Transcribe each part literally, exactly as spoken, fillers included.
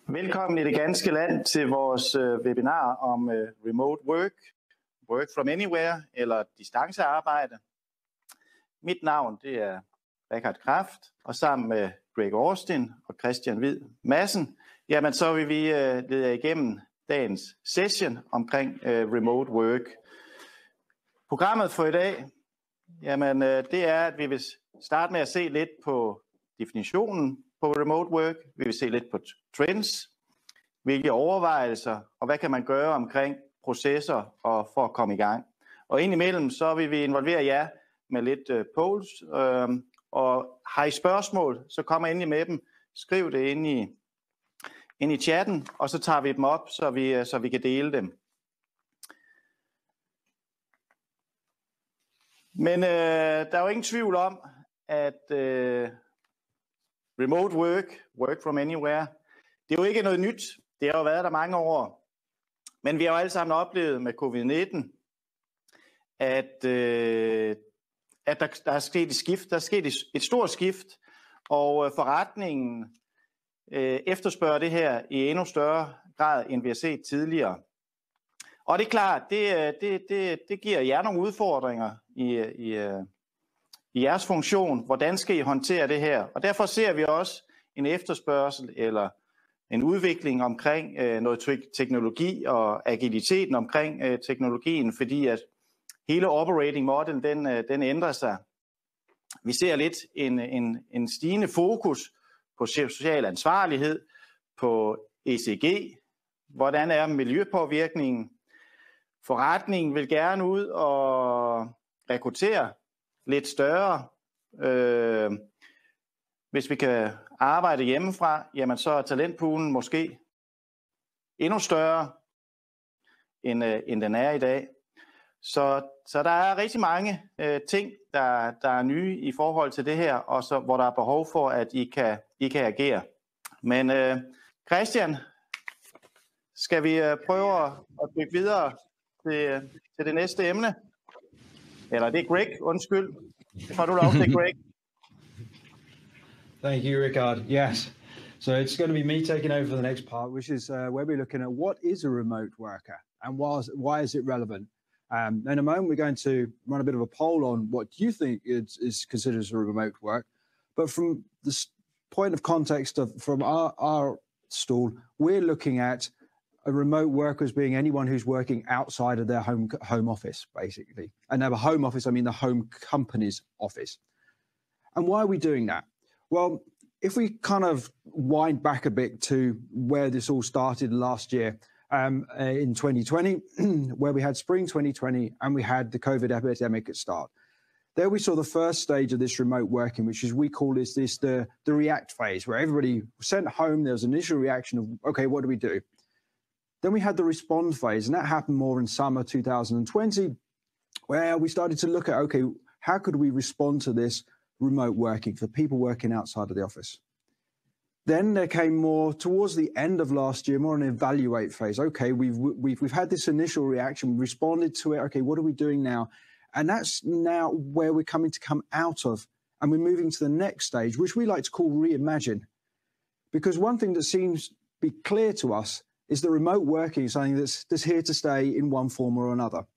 Velkommen i det ganske land til vores webinar om remote work, work from anywhere eller distancearbejde. Mit navn det er Richard Kraft, og sammen med Greg Austin og Christian Hvid Madsen, jamen så vil vi lede igennem dagens session omkring remote work. Programmet for i dag, jamen det er, at vi vil starte med at se lidt på definitionen på remote work. Vi vil se lidt på trends, hvilke overvejelser og hvad kan man gøre omkring processer og for at komme i gang. Og indimellem så vil vi involvere jer med lidt uh, polls, øh, og har I spørgsmål, så kommer endelig med dem. Skriv det ind i, ind i chatten, og så tager vi dem op, så vi, så vi kan dele dem. Men øh, der er jo ingen tvivl om, at øh, remote work, work from anywhere, det er jo ikke noget nyt. Det har jo været der mange år. Men vi har jo alle sammen oplevet med covid nitten, at, øh, at der, der er sket et skift. Der er sket et, et stort skift, og forretningen øh, efterspørger det her i endnu større grad, end vi har set tidligere. Og det er klart, det, det, det, det giver jer nogle udfordringer i, i, i jeres funktion. Hvordan skal I håndtere det her? Og derfor ser vi også en efterspørgsel eller en udvikling omkring øh, noget teknologi og agiliteten omkring øh, teknologien, fordi at hele operating model, den, øh, den ændrer sig. Vi ser lidt en, en, en stigende fokus på social ansvarlighed, på E C G, hvordan er miljøpåvirkningen. Forretningen vil gerne ud og rekruttere lidt større. Øh, hvis vi kan arbejde hjemmefra, jamen så er talentpoolen måske endnu større, end, øh, end den er i dag. Så, så der er rigtig mange øh, ting, der, der er nye i forhold til det her, og så, hvor der er behov for, at I kan, I kan agere. Men øh, Christian, skal vi øh, prøve at bygge videre til, til det næste emne? Eller det er Greg, undskyld. Får du lov til, Greg? Thank you, Richard. Yes. So it's going to be me taking over for the next part, which is uh, where we're looking at what is a remote worker and why is, why is it relevant? Um, in a moment, we're going to run a bit of a poll on what you think is, is considered as a remote work. But from the point of context of from our, our stall, we're looking at a remote worker as being anyone who's working outside of their home home office, basically. And now, a home office, I mean the home company's office. And why are we doing that? Well, if we kind of wind back a bit to where this all started last year, um, uh, in twenty twenty, where we had spring twenty twenty and we had the COVID epidemic at start. There we saw the first stage of this remote working, which is we call this, this the, the react phase, where everybody was sent home. There was an initial reaction of, okay, what do we do? Then we had the respond phase, and that happened more in summer two thousand twenty, where we started to look at, okay, how could we respond to this remote working for people working outside of the office? Then there came more towards the end of last year, more an evaluate phase. Okay, we've we've we've had this initial reaction, responded to it. Okay, what are we doing now? And that's now where we're coming to come out of, and we're moving to the next stage, which we like to call reimagine. Because one thing that seems to be clear to us is that remote working is something that's, that's here to stay in one form or another.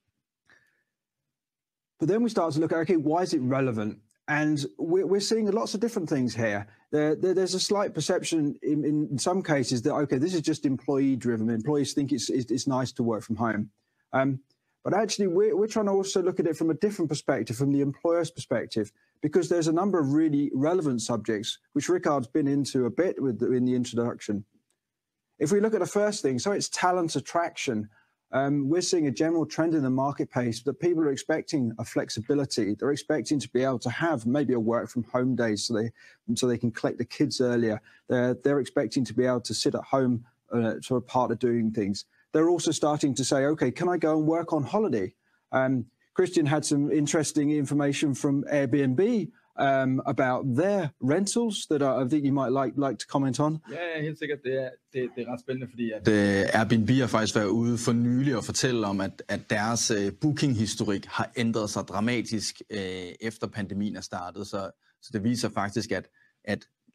But then we start to look at, okay, why is it relevant? And we're, we're seeing lots of different things here. There, there, there's a slight perception in, in some cases that, okay, this is just employee driven. Employees think it's, it's, it's nice to work from home. Um, but actually, we're, we're trying to also look at it from a different perspective, from the employer's perspective, because there's a number of really relevant subjects, which Richard's been into a bit with the, in the introduction. If we look at the first thing, so it's talent attraction. Um, we're seeing a general trend in the marketplace that people are expecting a flexibility. They're expecting to be able to have maybe a work from home day so they so they can collect the kids earlier. They're, they're expecting to be able to sit at home uh, sort of part of doing things. They're also starting to say, okay, can I go and work on holiday? Um, Christian had some interesting information from Airbnb um, about their rentals that I think you might like like to comment on. Ja, helt sikkert. Det er, det, det er ret spændende, fordi at uh, Airbnb har faktisk været ude for nylig og fortælle om, at, at deres uh, booking-historik har ændret sig dramatisk uh, efter pandemien er startet. Så, så det viser faktisk, at, at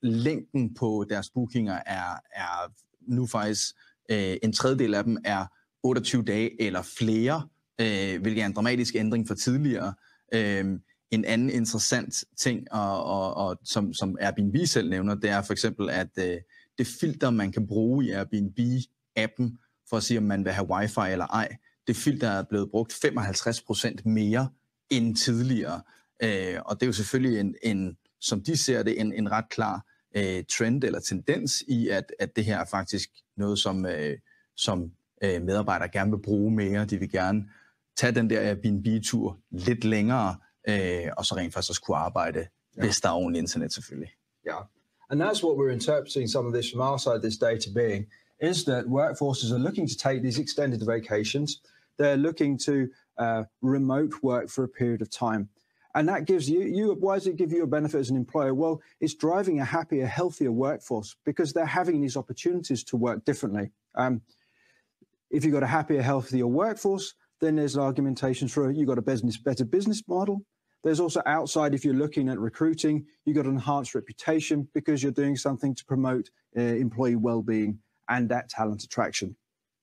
længden på deres bookinger er, er nu faktisk øh, en tredjedel af dem er otteogtyve dage eller flere, øh, hvilket er en dramatisk ændring fra tidligere. Øh, en anden interessant ting, og, og, og, som, som Airbnb selv nævner, det er for eksempel, at øh, det filter, man kan bruge i Airbnb-appen for at sige, om man vil have wifi eller ej, det filter er blevet brugt femoghalvtreds procent mere end tidligere. Øh, og det er jo selvfølgelig en, en som de ser det, en, en ret klar øh, trend eller tendens i, at, at det her er faktisk noget, som, øh, som øh, medarbejdere gerne vil bruge mere. De vil gerne tage den der Airbnb-tur lidt længere, øh, og så rent faktisk også kunne arbejde, yeah. hvis der er ordentligt internet selvfølgelig. Yeah, and that's what we're interpreting some of this from our side, this data being, is that workforces are looking to take these extended vacations. They're looking to uh, remote work for a period of time. And that gives you, you, why does it give you a benefit as an employer? Well, it's driving a happier, healthier workforce because they're having these opportunities to work differently. Um, if you've got a happier, healthier workforce, then there's argumentations for you've got a business, better business model. There's also outside, if you're looking at recruiting, you've got an enhanced reputation because you're doing something to promote uh, employee well-being and that talent attraction.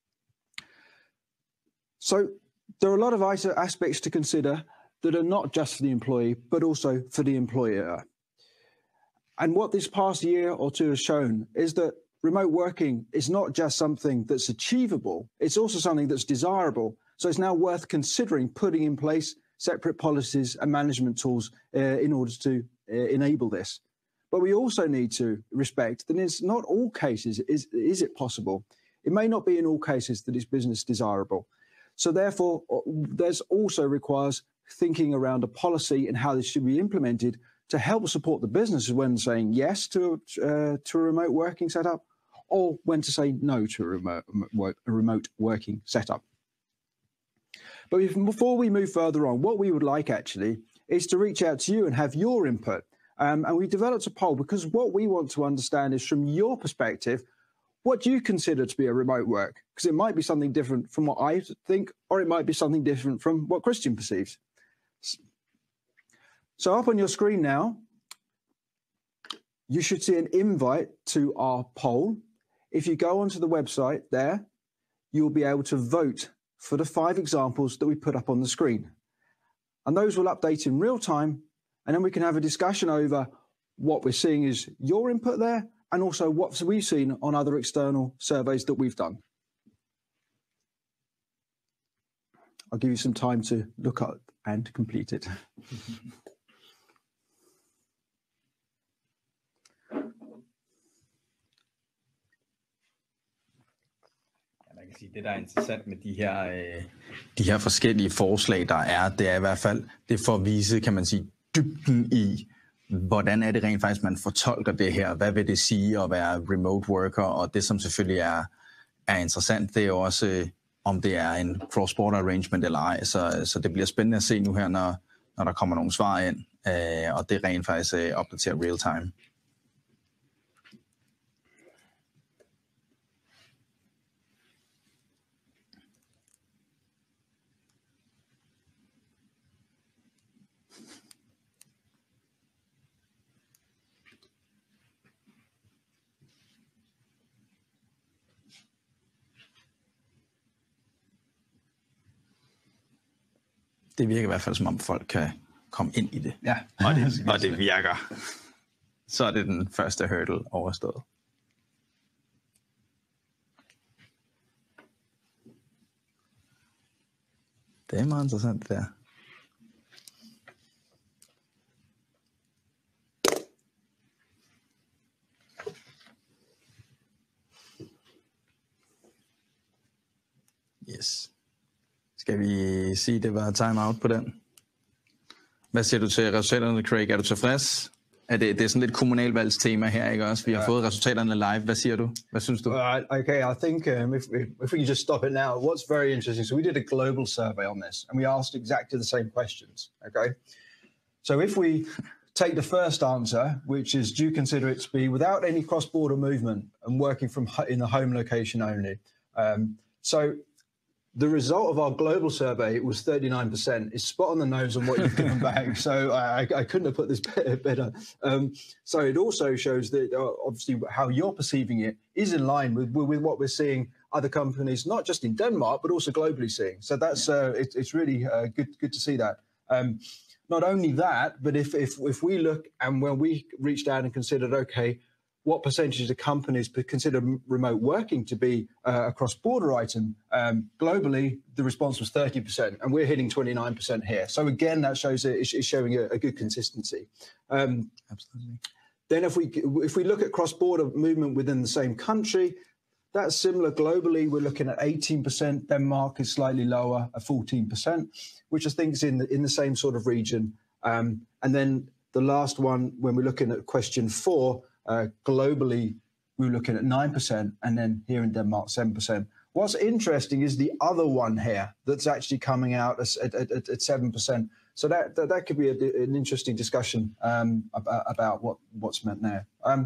So there are a lot of aspects to consider that are not just for the employee, but also for the employer. And what this past year or two has shown is that remote working is not just something that's achievable, it's also something that's desirable. So it's now worth considering putting in place separate policies and management tools uh, in order to uh, enable this. But we also need to respect that it's not all cases is, is it possible. It may not be in all cases that it's business desirable. So therefore, there's also requires thinking around a policy and how this should be implemented to help support the businesses when saying yes to, uh, to a remote working setup or when to say no to a remote, a remote working setup. But if, before we move further on, what we would like actually is to reach out to you and have your input. Um, and we developed a poll because what we want to understand is from your perspective, what do you consider to be a remote work? Because it might be something different from what I think, or it might be something different from what Christian perceives. So up on your screen now, you should see an invite to our poll. If you go onto the website there, you'll be able to vote for the five examples that we put up on the screen. And those will update in real time, and then we can have a discussion over what we're seeing is your input there, and also what we've seen on other external surveys that we've done. I'll give you some time to look up and complete it. Man kan sige, det der er interessant med de her, øh, de her forskellige forslag, der er, det er i hvert fald, det er for at vise, kan man sige, dybden i, hvordan er det rent faktisk, man fortolker det her? Hvad vil det sige at være remote worker? Og det, som selvfølgelig er, er interessant, det er jo også, øh, om det er en cross-border arrangement eller ej. Så, så det bliver spændende at se nu her, når, når der kommer nogle svar ind, øh, og det rent faktisk øh, opdaterer real time. Det virker i hvert fald, som om folk kan komme ind i det. Ja. Og det, og det virker. Så er det den første hurdle overstået. Det er meget interessant, det der. Yes. Skal vi sige, det var time-out på den? Hvad siger du til resultaterne, Craig? Er du tilfreds? Er det, det er sådan lidt kommunalvalgstema her, ikke også? Vi har yeah. fået resultaterne live. Hvad siger du? Hvad synes du? Uh, okay, I think um, if, if we can just stop it now, what's very interesting, so we did a global survey on this, and we asked exactly the same questions, okay? So if we take the first answer, which is, do you consider it to be without any cross-border movement and working from in the home location only? Um, so the result of our global survey was thirty-nine percent. It's spot on the nose on what you've given back. So I, I couldn't have put this better. Um, so it also shows that uh, obviously how you're perceiving it is in line with, with what we're seeing other companies, not just in Denmark, but also globally seeing. So that's uh, it, it's really uh, good good to see that. Um, not only that, but if, if, if we look and when we reached out and considered, okay, what percentage of companies consider remote working to be uh, a cross-border item? Um, globally, the response was thirty percent, and we're hitting twenty-nine percent here. So again, that shows it, it's showing a, a good consistency. Um, Absolutely. Then if we if we look at cross-border movement within the same country, that's similar globally. We're looking at eighteen percent. Denmark is slightly lower, at fourteen percent, which I think is in the, in the same sort of region. Um, and then the last one, when we're looking at question four, Uh, globally, we were looking at nine percent, and then here in Denmark, seven percent. What's interesting is the other one here that's actually coming out at, at, at, at seven percent. So that, that, that could be a, an interesting discussion um, about, about what, what's meant there. Um,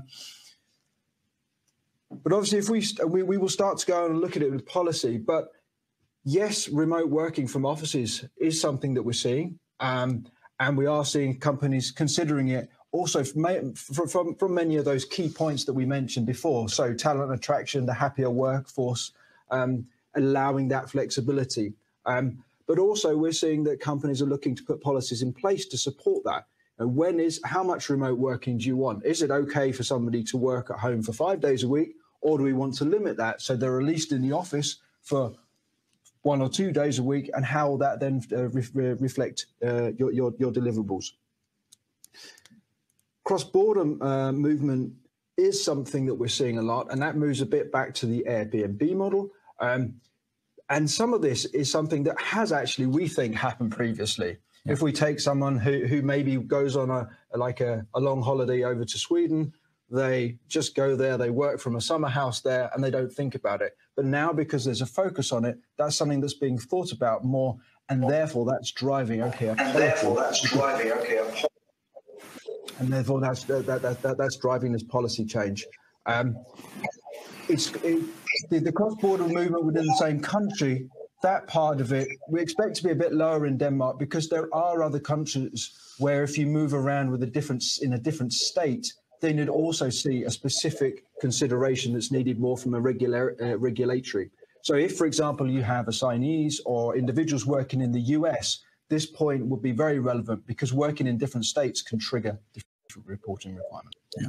but obviously, if we, we, we will start to go and look at it with policy. But yes, remote working from offices is something that we're seeing. Um, and we are seeing companies considering it also from, from, from many of those key points that we mentioned before. So talent attraction, the happier workforce, um, allowing that flexibility. Um, but also we're seeing that companies are looking to put policies in place to support that. And when is, how much remote working do you want? Is it okay for somebody to work at home for five days a week, or do we want to limit that so they're at least in the office for one or two days a week, and how will that then uh, re reflect uh, your, your, your deliverables? Cross-border uh, movement is something that we're seeing a lot, and that moves a bit back to the Airbnb model. Um, and some of this is something that has actually, we think, happened previously. Yeah. If we take someone who, who maybe goes on a like a, a long holiday over to Sweden, they just go there, they work from a summer house there, and they don't think about it. But now, because there's a focus on it, that's something that's being thought about more, and therefore that's driving, okay, and therefore that's driving, okay, a and therefore that's that, that, that that's driving this policy change. Um, it's it, the, the cross-border movement within the same country. That part of it, we expect to be a bit lower in Denmark because there are other countries where if you move around with a difference in a different state, then you'd also see a specific consideration that's needed more from a regular uh, regulatory. So if, for example, you have assignees or individuals working in the U S, this point would be very relevant because working in different states can trigger different reporting requirements. Yeah.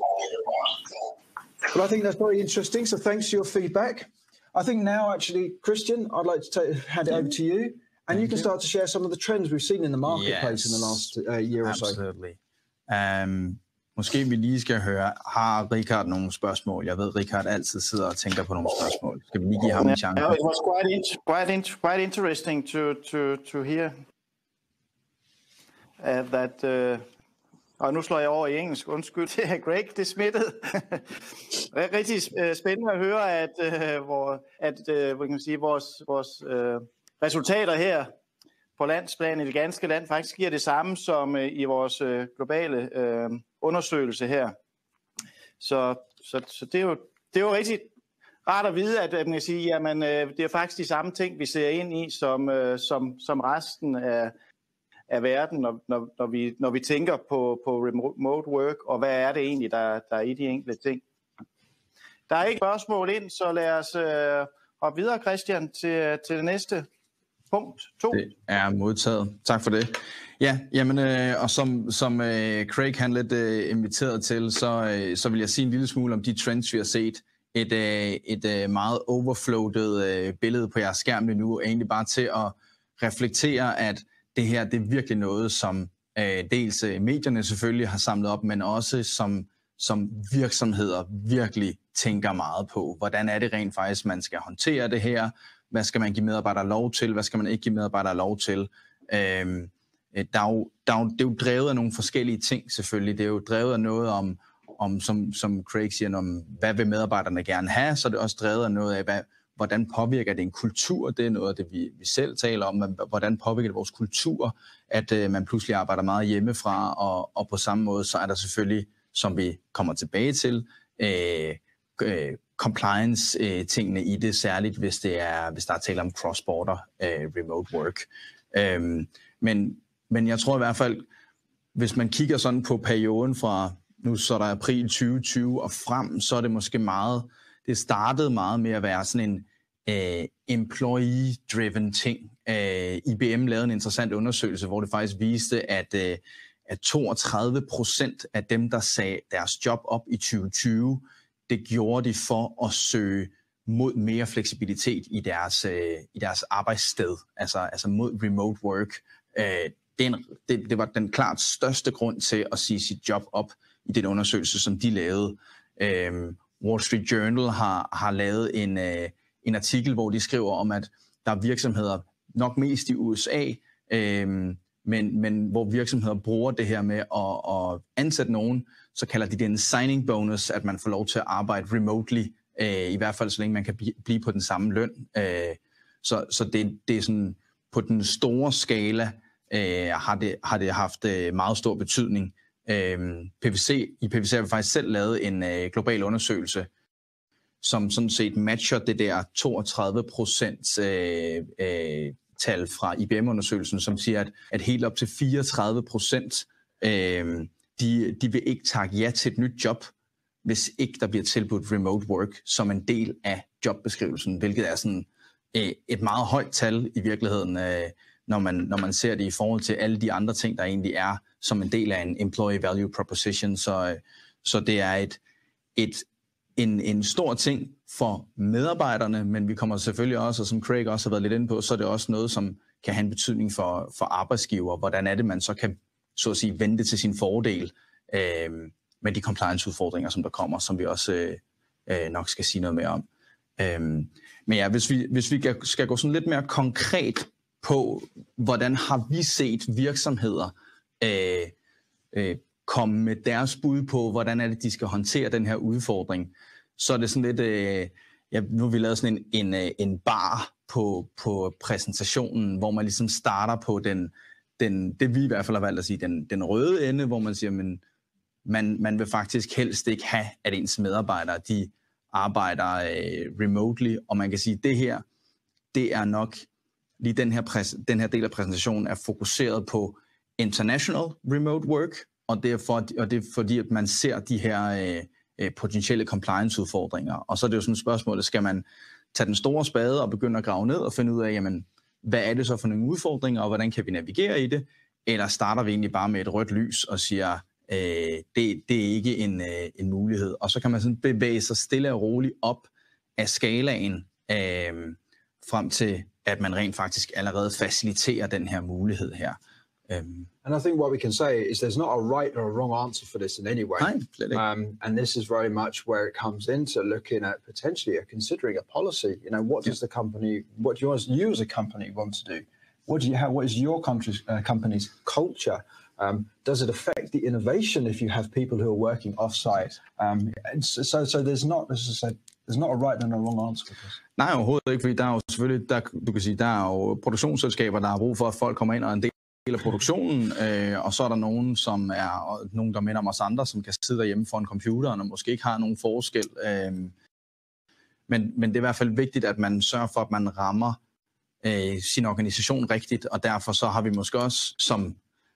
But I think that's very interesting. So thanks for your feedback. I think now, actually, Christian, I'd like to take, hand it over to you, and Thank you can you. start to share some of the trends we've seen in the marketplace yes. in the last uh, year or so. Absolutely. Um, måske vi lige skal høre, har Richard nogle spørgsmål? Jeg ved, Richard altid sidder og tænker på nogle spørgsmål. Skal vi lige give ham en chance? Yeah, it was quite, in, quite, in, quite interesting to, to, to hear uh, that... Uh, og nu slår jeg over i engelsk, undskyld, det er Greg, det er smittet. Det er rigtig spændende at høre, at, uh, hvor, at uh, hvad kan man sige, vores, vores uh, resultater her på landsplan i det ganske land faktisk giver det samme som uh, i vores uh, globale uh, undersøgelse her. Så, så, så det, er jo, det er jo rigtig rart at vide, at man kan sige, jamen, uh, det er faktisk de samme ting, vi ser ind i, som, uh, som, som resten af af verden, når, når, når, vi, når vi tænker på, på remote work, og hvad er det egentlig, der, der er i de enkelte ting. Der er ikke spørgsmål ind, så lad os øh, hoppe videre, Christian, til, til det næste punkt to. Det er modtaget. Tak for det. Ja, jamen, øh, og som, som øh, Craig han lidt øh, inviteret til, så, øh, så vil jeg sige en lille smule om de trends, vi har set. Et, øh, et øh, meget overflowet øh, billede på jeres skærm lige nu, er egentlig bare til at reflektere, at det her, det er virkelig noget, som øh, dels øh, medierne selvfølgelig har samlet op, men også som, som virksomheder virkelig tænker meget på. Hvordan er det rent faktisk, man skal håndtere det her? Hvad skal man give medarbejdere lov til? Hvad skal man ikke give medarbejdere lov til? Øh, der er jo, der er jo, det er jo drevet af nogle forskellige ting selvfølgelig. Det er jo drevet af noget om, om som, som Craig siger, om hvad vil medarbejderne gerne have, så er det også drevet af noget af, hvad hvordan påvirker det en kultur? Det er noget af det, vi, vi selv taler om. Men hvordan påvirker det vores kultur, at øh, man pludselig arbejder meget hjemmefra, og, og på samme måde, så er der selvfølgelig, som vi kommer tilbage til, øh, øh, compliance-tingene i det, særligt hvis, det er, hvis der er tale om cross-border øh, remote work. Øhm, men, men jeg tror i hvert fald, hvis man kigger sådan på perioden fra nu så er der april tyve tyve og frem, så er det måske meget, det startede meget med at være sådan en øh, employee-driven ting. Øh, I B M lavede en interessant undersøgelse, hvor det faktisk viste, at, øh, at toogtredive procent af dem, der sagde deres job op i tyve tyve, det gjorde de for at søge mod mere fleksibilitet i deres, øh, i deres arbejdssted, altså, altså mod remote work. Øh, det, en, det, det var den klart største grund til at sige sit job op i den undersøgelse, som de lavede. Øh, Wall Street Journal har, har lavet en, øh, en artikel, hvor de skriver om, at der er virksomheder, nok mest i U S A, øh, men, men hvor virksomheder bruger det her med at, at ansætte nogen, så kalder de det en signing bonus, at man får lov til at arbejde remotely, øh, i hvert fald så længe man kan blive på den samme løn. Øh, så så det, det er sådan, på den store skala øh, har, det, har det haft øh, meget stor betydning. Øh, P V C, I P V C har vi faktisk selv lavet en øh, global undersøgelse, som sådan set matcher det der toogtredive procent øh, øh, tal fra I B M-undersøgelsen, som siger, at, at helt op til fireogtredive procent øh, de, de vil ikke takke ja til et nyt job, hvis ikke der bliver tilbudt remote work som en del af jobbeskrivelsen, hvilket er sådan øh, et meget højt tal i virkeligheden, øh, når, man, når man ser det i forhold til alle de andre ting, der egentlig er som en del af en employee value proposition. Så, øh, så det er et, et, en, en stor ting for medarbejderne, men vi kommer selvfølgelig også, og som Craig også har været lidt inde på, så er det også noget, som kan have en betydning for, for arbejdsgiver. Hvordan er det, man så kan så at sige, vente til sin fordel øh, med de compliance-udfordringer, som der kommer, som vi også øh, øh, nok skal sige noget mere om. Øh, men ja, hvis vi, hvis vi skal gå sådan lidt mere konkret på, hvordan har vi set virksomheder øh, øh, komme med deres bud på, hvordan er det, de skal håndtere den her udfordring, så er det sådan lidt, øh, ja, nu har vi lavet sådan en, en, en bar på, på præsentationen, hvor man ligesom starter på den, den, det vi i hvert fald har valgt at sige, den, den røde ende, hvor man siger, men man, man vil faktisk helst ikke have, at ens medarbejdere, de arbejder øh, remotely, og man kan sige, at det her, det er nok, lige den her, præs, den her del af præsentationen er fokuseret på international remote work, og det er, for, og det er fordi, at man ser de her øh, potentielle compliance-udfordringer. Og så er det jo sådan et spørgsmål, skal man tage den store spade og begynde at grave ned og finde ud af, jamen, hvad er det så for nogle udfordringer, og hvordan kan vi navigere i det? Eller starter vi egentlig bare med et rødt lys og siger, øh, det, det er ikke en, øh, en mulighed. Og så kan man sådan bevæge sig stille og roligt op af skalaen, øh, frem til, at man rent faktisk allerede faciliterer den her mulighed her. Um, and I think what we can say is there's not a right or a wrong answer for this in any way. Um, and this is very much where it comes into looking at potentially considering a policy. You know, what does yeah. the company, what do you, you as a company want to do? What do you have? What is your country's, uh, company's culture? Um, does it affect the innovation if you have people who are working offsite? Um, and so, so, so there's not, as I said, there's not a right and a wrong answer for this. Nej, overhovedet ikke, fordi der er jo selvfølgelig, der, du kan sige, der er jo produktionsselskaber, der har brug for, at folk kommer ind og en del af produktionen, øh, og så er der nogen, som er nogen, der minder om os andre, som kan sidde derhjemme foran computeren og måske ikke har nogen forskel. Øh, men, men det er i hvert fald vigtigt, at man sørger for, at man rammer øh, sin organisation rigtigt, og derfor så har vi måske også som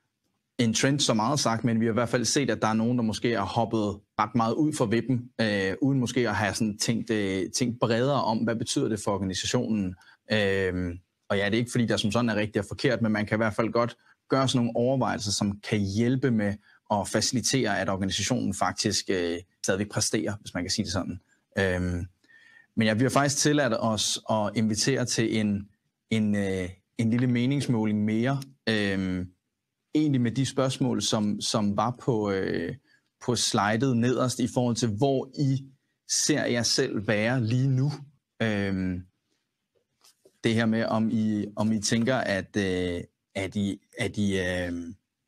en trend så meget sagt, men vi har i hvert fald set, at der er nogen, der måske er hoppet ret meget ud for vippen, øh, uden måske at have sådan tænkt, øh, tænkt bredere om, hvad betyder det for organisationen. Øh, og ja, det er ikke fordi, der som sådan er rigtigt og forkert, men man kan i hvert fald godt gøre sådan nogle overvejelser, som kan hjælpe med at facilitere, at organisationen faktisk øh, stadigvæk præsterer, hvis man kan sige det sådan. Øh, men ja, vi har faktisk tilladt os at invitere til en, en, øh, en lille meningsmåling mere, øh, egentlig med de spørgsmål, som, som var på, øh, på slidet nederst i forhold til, hvor I ser jer selv være lige nu. Øhm, det her med, om I, om I tænker, at, øh, at, I, at, I, øh,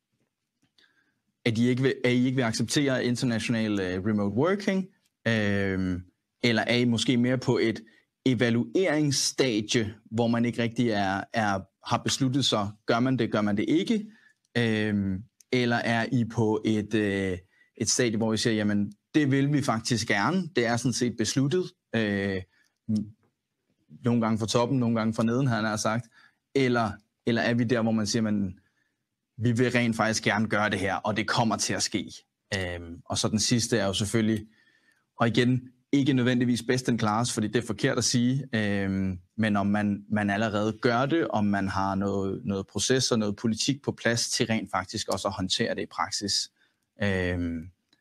at, I ikke vil, at I ikke vil acceptere international øh, remote working, øh, eller er I måske mere på et evalueringsstadie, hvor man ikke rigtig er, er, har besluttet sig, gør man det, gør man det ikke? Øhm, eller er I på et, øh, et stadie, hvor I siger, jamen, det vil vi faktisk gerne. Det er sådan set besluttet. Øh, nogle gange fra toppen, nogle gange fra neden, han har sagt. Eller, eller er vi der, hvor man siger, man, vi vil rent faktisk gerne gøre det her, og det kommer til at ske. Øh, og så den sidste er jo selvfølgelig, og igen, ikke nødvendigvis best in class, fordi det er forkert at sige, øh, men om man, man allerede gør det, om man har noget, noget proces og noget politik på plads til rent faktisk også at håndtere det i praksis. Øh,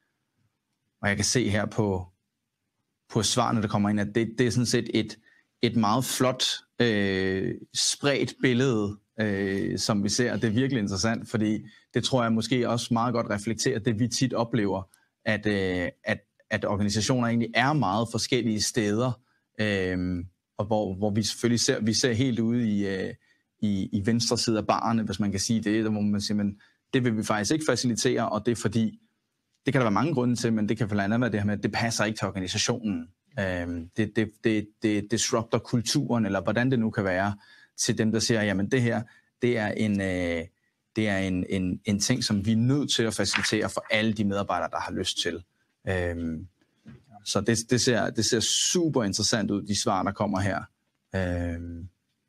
og jeg kan se her på, på svarene, der kommer ind, at det, det er sådan set et, et meget flot, øh, spredt billede, øh, som vi ser. Det er virkelig interessant, fordi det tror jeg måske også meget godt reflekterer det, vi tit oplever, at, øh, at at organisationer egentlig er meget forskellige steder, øh, og hvor, hvor vi selvfølgelig ser, vi ser helt ude i, øh, i, i venstre side af barerne, hvis man kan sige det, hvor man siger, men det vil vi faktisk ikke facilitere, og det er fordi, det kan der være mange grunde til, men det kan blandt andet være det her med, at det passer ikke til organisationen. Øh, det, det, det, det disrupter kulturen, eller hvordan det nu kan være, til dem, der siger, jamen det her, det er en... Øh, det er en, en, en ting, som vi er nødt til at facilitere for alle de medarbejdere, der har lyst til. Øhm, så det, det, ser, det ser super interessant ud, de svar, der kommer her. Øhm,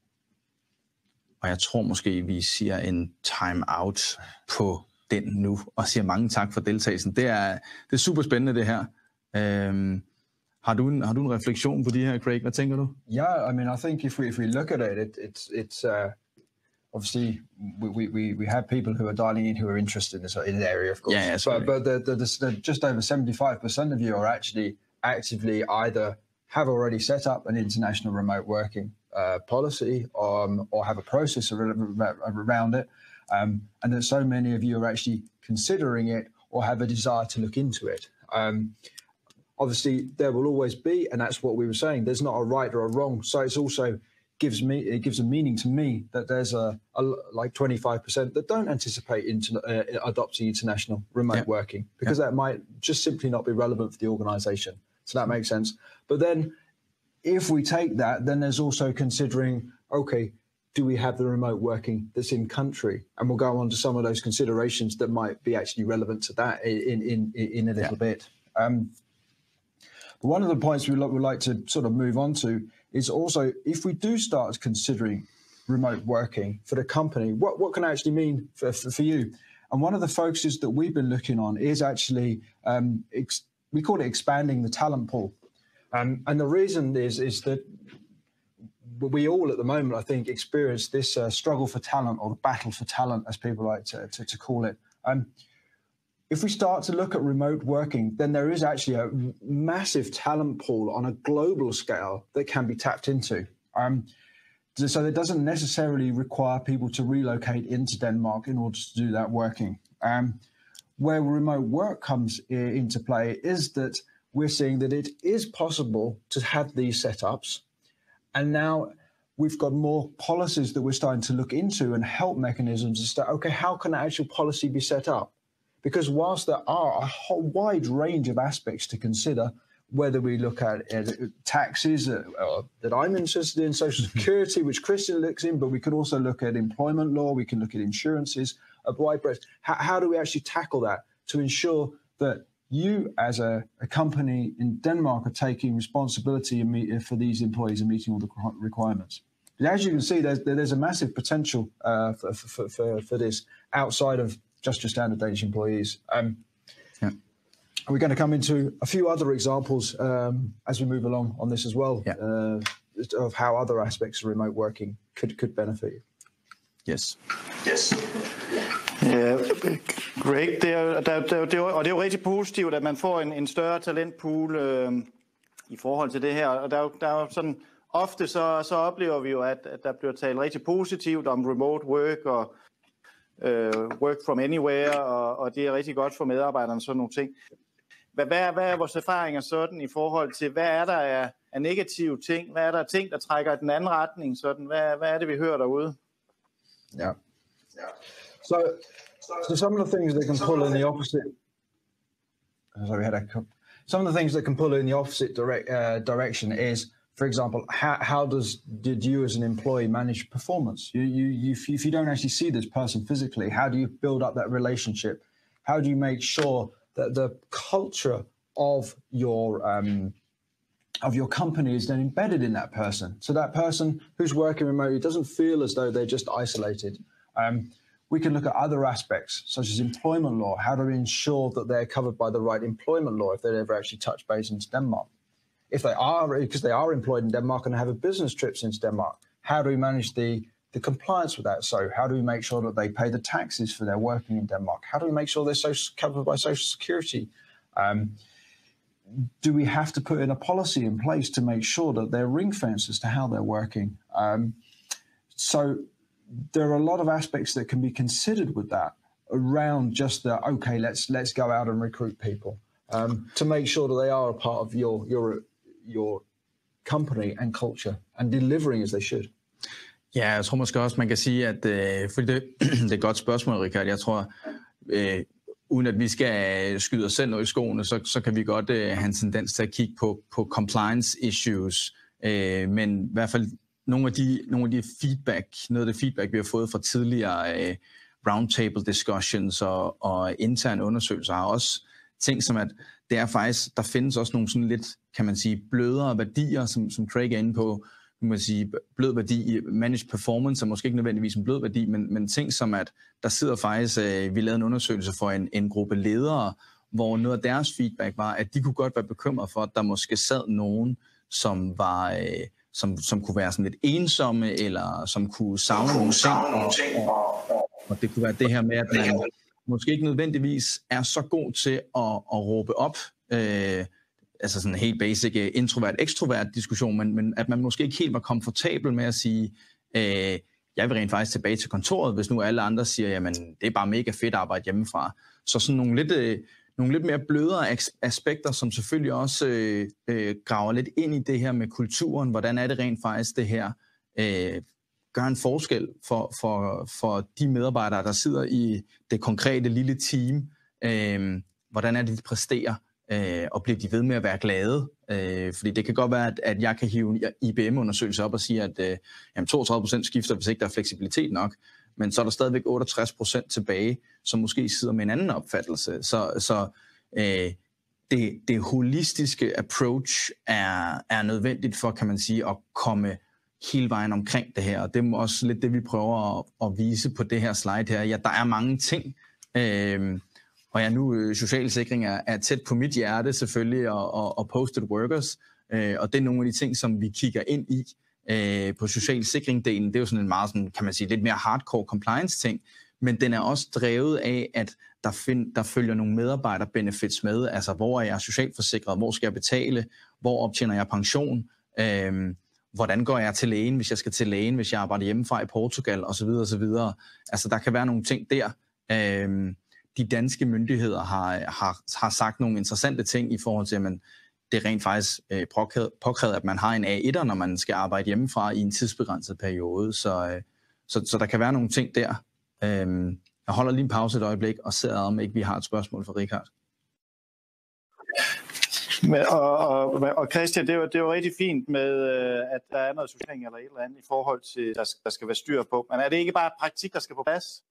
og jeg tror måske, vi siger en time out på den nu, og siger mange tak for deltagelsen. Det er, det er super spændende, det her. Øhm, har, du en, har du en refleksion på de her, Craig? Hvad tænker du? Yeah, I mean, I think if we, if we look at it, it it's, it's uh... obviously, we, we, we have people who are dialing in who are interested in this, in the area, of course. Yeah, but but the, the, the, just over seventy-five percent of you are actually actively either have already set up an international remote working uh, policy um, or have a process around it. Um, and that so many of you are actually considering it or have a desire to look into it. Um, obviously, there will always be, and that's what we were saying, there's not a right or a wrong. So it's also... gives me it gives a meaning to me that there's a, a like twenty-five percent that don't anticipate into uh, adopting international remote yeah. working because yeah. that might just simply not be relevant for the organization. So that makes sense. But then if we take that, then there's also considering, okay, do we have the remote working that's in country? And we'll go on to some of those considerations that might be actually relevant to that in in in a little yeah. bit. Um, but one of the points we would like to sort of move on to is also, if we do start considering remote working for the company, what, what can it actually mean for, for, for you? And one of the focuses that we've been looking on is actually, um, ex, we call it expanding the talent pool. Um, and the reason is, is that we all at the moment, I think, experience this uh, struggle for talent, or the battle for talent, as people like to, to, to call it. Um, If we start to look at remote working, then there is actually a massive talent pool on a global scale that can be tapped into. Um, so it doesn't necessarily require people to relocate into Denmark in order to do that working. Um, where remote work comes into play is that we're seeing that it is possible to have these setups. And now we've got more policies that we're starting to look into and help mechanisms to start, okay, how can an actual policy be set up? Because whilst there are a whole wide range of aspects to consider, whether we look at uh, taxes uh, uh, that I'm interested in, social security, which Christian looks in, but we could also look at employment law, we can look at insurances, a wide breadth. How, how do we actually tackle that to ensure that you as a, a company in Denmark are taking responsibility and meet, for these employees and meeting all the requirements? But as you can see, there's, there's a massive potential uh, for, for, for, for this outside of just your standard Danish employees. Um, yeah. We're going to come into a few other examples um, as we move along on this as well, yeah. uh, of how other aspects of remote working could could benefit you. Yes. Yes. Ja, great. Det er, der, der, det er, og det er jo rigtig positivt, at man får en, en større talentpool øh, i forhold til det her. Og der er jo, der er jo sådan, ofte så, så oplever vi jo, at, at der bliver talt rigtig positivt om remote work og Uh, work from anywhere, og, og det er rigtig godt for medarbejderne, sådan nogle ting. Hvad, hvad, er, hvad er vores erfaringer sådan i forhold til, hvad er der af, af negative ting? Hvad er der af ting, der trækker i den anden retning? Sådan? Hvad, hvad er det, vi hører derude? Yeah. So, so some of the things that can pull in the opposite. So we had a. Some of the things that can pull in the opposite direct, uh, direction is, for example, how, how does did you as an employee manage performance? You, you, you, if you don't actually see this person physically, how do you build up that relationship? How do you make sure that the culture of your um, of your company is then embedded in that person. So that person who's working remotely doesn't feel as though they're just isolated. Um, we can look at other aspects, such as employment law. How do we ensure that they're covered by the right employment law if they ever actually touch base into Denmark? If they are, because they are employed in Denmark and have a business trips into Denmark, how do we manage the, the compliance with that? So how do we make sure that they pay the taxes for their working in Denmark? How do we make sure they're social, covered by Social Security? Um, do we have to put in a policy in place to make sure that they're ring-fenced as to how they're working? Um, so there are a lot of aspects that can be considered with that around just the, okay, let's let's go out and recruit people um, to make sure that they are a part of your your your company and culture and delivering as they should. Ja, jeg tror måske også, man kan sige, at øh, for det, det er et godt spørgsmål, Richard. Jeg tror, øh, uden at vi skal skyde os selv noget i skoene, så, så kan vi godt øh, have en tendens til at kigge på, på compliance issues. Øh, men i hvert fald nogle af de, nogle af de feedback, noget af det feedback, vi har fået fra tidligere øh, roundtable discussions og, og interne undersøgelser, har også ting som, at det er faktisk, der findes også nogle sådan lidt, kan man sige, blødere værdier, som, som Craig er inde på. Man kan sige, blød værdi, managed performance er måske ikke nødvendigvis en blød værdi, men, men ting som, at der sidder faktisk, øh, vi lavede en undersøgelse for en, en gruppe ledere, hvor noget af deres feedback var, at de kunne godt være bekymret for, at der måske sad nogen, som var, øh, som, som kunne være sådan lidt ensomme, eller som kunne savne nogle ting, og, og, og det kunne være det her med, at man måske ikke nødvendigvis er så god til at, at råbe op, øh, altså sådan en helt basic uh, introvert-ekstrovert diskussion, men, men at man måske ikke helt var komfortabel med at sige, øh, jeg vil rent faktisk tilbage til kontoret, hvis nu alle andre siger, jamen det er bare mega fedt at arbejde hjemmefra. Så sådan nogle lidt, øh, nogle lidt mere blødere aspekter, som selvfølgelig også øh, øh, graver lidt ind i det her med kulturen. Hvordan er det rent faktisk det her øh, gør en forskel for, for, for de medarbejdere, der sidder i det konkrete lille team. Øh, hvordan er det, de præsterer? Øh, og bliver de ved med at være glade? Øh, fordi det kan godt være, at, at jeg kan hive en I B M-undersøgelse op og sige, at øh, jamen toogtredive procent skifter, hvis ikke der er fleksibilitet nok. Men så er der stadigvæk otteogtres procent tilbage, som måske sidder med en anden opfattelse. Så, så øh, det, det holistiske approach er, er nødvendigt for, kan man sige, at komme hele vejen omkring det her. Og det er også lidt det, vi prøver at, at vise på det her slide her. Ja, der er mange ting. Øh, Og ja, nu øh, social sikring er, er tæt på mit hjerte selvfølgelig, og, og, og posted workers, øh, og det er nogle af de ting, som vi kigger ind i øh, på social sikring-delen. Det er jo sådan en meget, sådan, kan man sige, lidt mere hardcore compliance-ting, men den er også drevet af, at der, find, der følger nogle medarbejder-benefits med, altså hvor er jeg socialt forsikret, hvor skal jeg betale, hvor optjener jeg pension, øh, hvordan går jeg til lægen, hvis jeg skal til lægen, hvis jeg arbejder hjemmefra i Portugal, osv. osv. Altså der kan være nogle ting der. Øh, De danske myndigheder har, har, har sagt nogle interessante ting i forhold til, at man, det er rent faktisk øh, påkrævet, at man har en A et'er, når man skal arbejde hjemmefra i en tidsbegrænset periode. Så, øh, så, så der kan være nogle ting der. Øh, jeg holder lige en pause et øjeblik og ser om ikke vi har et spørgsmål fra Richard. Men, og, og, og Christian, det er, jo, det er jo rigtig fint med, at der er noget sortering eller et eller andet i forhold til, der, der skal være styr på. Men er det ikke bare praktik, der skal på plads?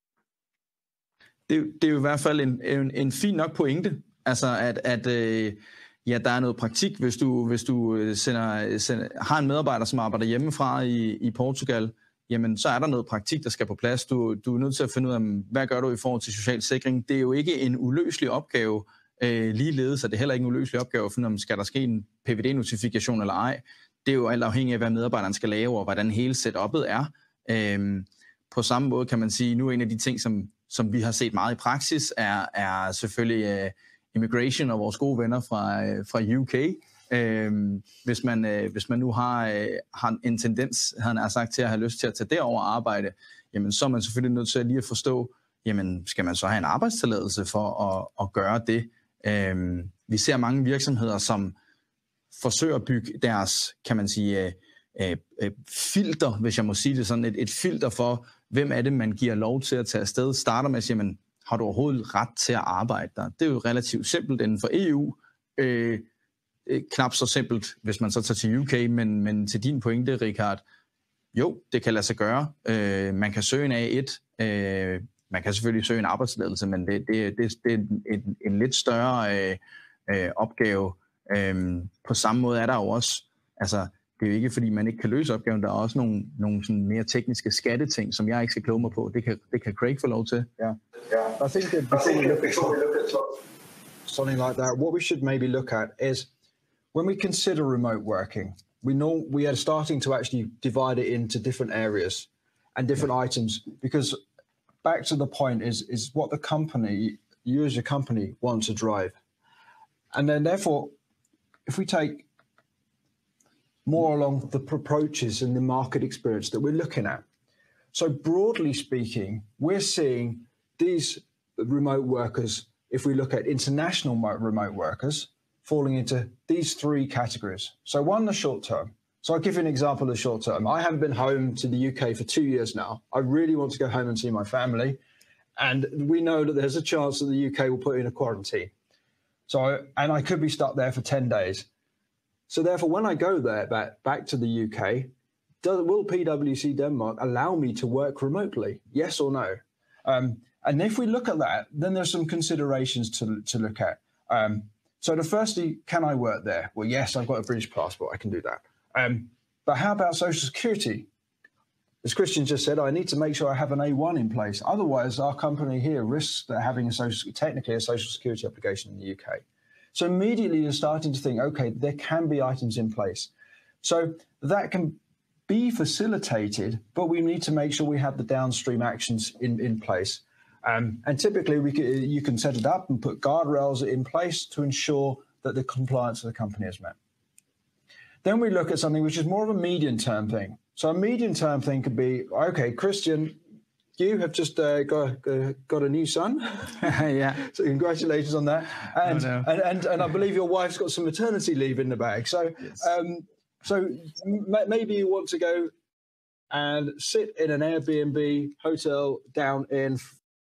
Det, det er jo i hvert fald en, en, en fin nok pointe, altså at, at øh, ja, der er noget praktik, hvis du, hvis du sender, sender, har en medarbejder, som arbejder hjemmefra i, i Portugal, jamen så er der noget praktik, der skal på plads. Du, du er nødt til at finde ud af, hvad gør du i forhold til social sikring. Det er jo ikke en uløselig opgave, øh, ligeledes er det heller ikke en uløselig opgave at finde ud af, skal der ske en P V D-notifikation eller ej. Det er jo alt afhængigt af, hvad medarbejderen skal lave, og hvordan hele setup'et er. Øh, på samme måde kan man sige, nu er en af de ting, som som vi har set meget i praksis, er, er selvfølgelig uh, immigration og vores gode venner fra, uh, fra U K. Uh, hvis, man, uh, hvis man nu har, uh, har en tendens, han har sagt, til at have lyst til at tage derover og arbejde, jamen så er man selvfølgelig nødt til at lige at forstå, jamen skal man så have en arbejdstilladelse for at, at gøre det? Uh, vi ser mange virksomheder, som forsøger at bygge deres, kan man sige, uh, uh, filter, hvis jeg må sige det sådan, et, et filter for, hvem er det, man giver lov til at tage afsted? Starter med at sige, men har du overhovedet ret til at arbejde der? Det er jo relativt simpelt inden for E U. Øh, knap så simpelt, hvis man så tager til U K, men, men til din pointe, Richard, jo, det kan lade sig gøre. Øh, man kan søge en A et. Øh, man kan selvfølgelig søge en arbejdstilladelse, men det, det, det, det er en, en lidt større øh, øh, opgave. Øhm, på samme måde er der jo også, altså det er jo ikke fordi man ikke kan løse opgaven, der er også nogle, nogle sådan mere tekniske skatteting, som jeg ikke skal kloge mig på. Det kan, det kan Craig få lov til. Yeah. Yeah. I think that before we look at something like that, what we should maybe look at is when we consider remote working, we know we are starting to actually divide it into different areas and different yeah. items, because back to the point is is what the company, you as a company, want to drive. And then therefore, if we take more along the approaches and the market experience that we're looking at. So broadly speaking, we're seeing these remote workers, if we look at international remote workers, falling into these three categories. So one, the short term. So I'll give you an example of the short term. I haven't been home to the U K for two years now. I really want to go home and see my family. And we know that there's a chance that the U K will put in a quarantine. So, and I could be stuck there for ten days. So therefore, when I go there back, back to the U K, does, will P W C Denmark allow me to work remotely? Yes or no? Um, and if we look at that, then there's some considerations to, to look at. Um, so the firstly, can I work there? Well, yes, I've got a British passport. I can do that. Um, but how about Social Security? As Christian just said, I need to make sure I have an A one in place. Otherwise, our company here risks having a social, technically a Social Security obligation in the U K. So immediately you're starting to think, okay, there can be items in place. So that can be facilitated, but we need to make sure we have the downstream actions in, in place. Um, and typically we can, you can set it up and put guardrails in place to ensure that the compliance of the company is met. Then we look at something which is more of a medium-term thing. So a medium-term thing could be, okay, Christian, you have just uh, got, uh, got a new son. Yeah. So congratulations on that. And, oh, no. and, and and I believe your wife's got some maternity leave in the bag. So yes. um, so m- maybe you want to go and sit in an Airbnb hotel down in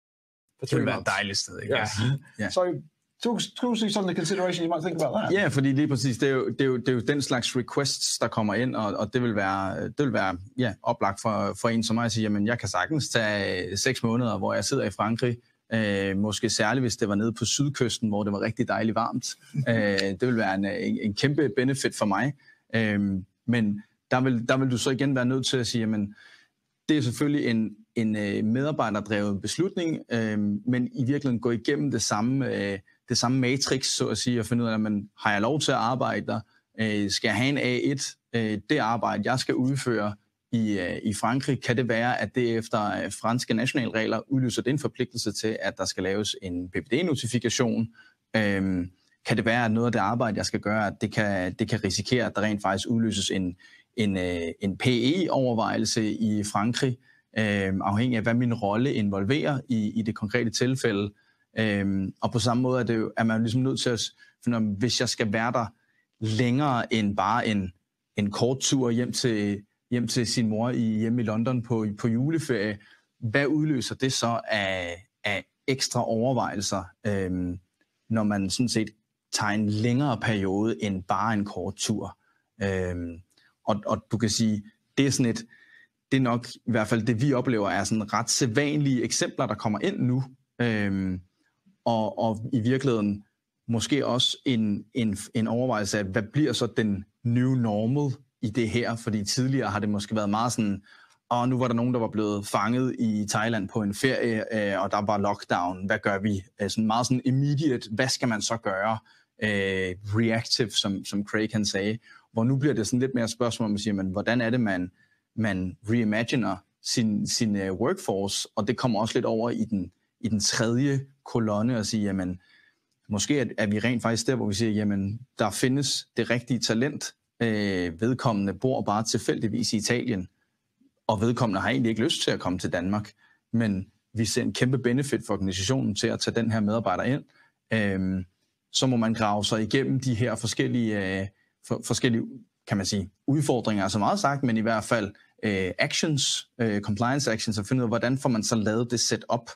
for three months. Det er et dejligt sted, ikke? Yeah. yeah. So talk, talk through some of the considerations you might think about that. Ja, yeah, fordi lige præcis, det er, jo, det, er jo, det er jo den slags requests, der kommer ind, og, og det vil være, det vil være ja, oplagt for, for en som mig at sige, jamen jeg kan sagtens tage seks måneder, hvor jeg sidder i Frankrig, øh, måske særligt hvis det var nede på sydkysten, hvor det var rigtig dejligt varmt. øh, det vil være en, en, en kæmpe benefit for mig, øh, men der vil, der vil du så igen være nødt til at sige, jamen det er selvfølgelig en, en medarbejderdrevet beslutning, øh, men i virkeligheden gå igennem det samme øh, det samme matrix, så at sige, og finde ud af, men har jeg lov til at arbejde der? Øh, skal jeg have en A et? Øh, det arbejde, jeg skal udføre i, øh, i Frankrig, kan det være, at det efter øh, franske nationale regler udløser den forpligtelse til, at der skal laves en P P D-notifikation? Øh, kan det være, at noget af det arbejde, jeg skal gøre, at det kan, det kan risikere, at der rent faktisk udløses en, en, øh, en P E-overvejelse i Frankrig, øh, afhængig af, hvad min rolle involverer i, i det konkrete tilfælde? Øhm, og på samme måde er, det jo, er man ligesom nødt til at finde, hvis jeg skal være der længere end bare en, en kort tur hjem til, hjem til sin mor i, hjemme i London på, på juleferie, hvad udløser det så af, af ekstra overvejelser, øhm, når man sådan set tager en længere periode end bare en kort tur? Øhm, og, og du kan sige, det er sådan et, det er nok i hvert fald det vi oplever er sådan ret sædvanlige eksempler, der kommer ind nu. Øhm, Og, og i virkeligheden måske også en, en, en overvejelse af, hvad bliver så den new normal i det her? Fordi tidligere har det måske været meget sådan, og nu var der nogen, der var blevet fanget i Thailand på en ferie, øh, og der var lockdown. Hvad gør vi? Øh, sådan meget sådan immediate, hvad skal man så gøre? Øh, reactive, som, som Craig han sagde. Hvor nu bliver det sådan lidt mere spørgsmål, om man siger, men hvordan er det, man, man reimaginer sin, sin uh, workforce? Og det kommer også lidt over i den i den tredje kolonne og sige, jamen, måske er, er vi rent faktisk der, hvor vi siger, jamen, der findes det rigtige talent. Øh, vedkommende bor bare tilfældigvis i Italien, og vedkommende har egentlig ikke lyst til at komme til Danmark, men vi ser en kæmpe benefit for organisationen til at tage den her medarbejder ind. Øh, så må man grave sig igennem de her forskellige, øh, for, forskellige kan man sige, udfordringer, så meget sagt, men i hvert fald øh, actions, øh, compliance actions, og finde ud af, hvordan får man så lavet det setup.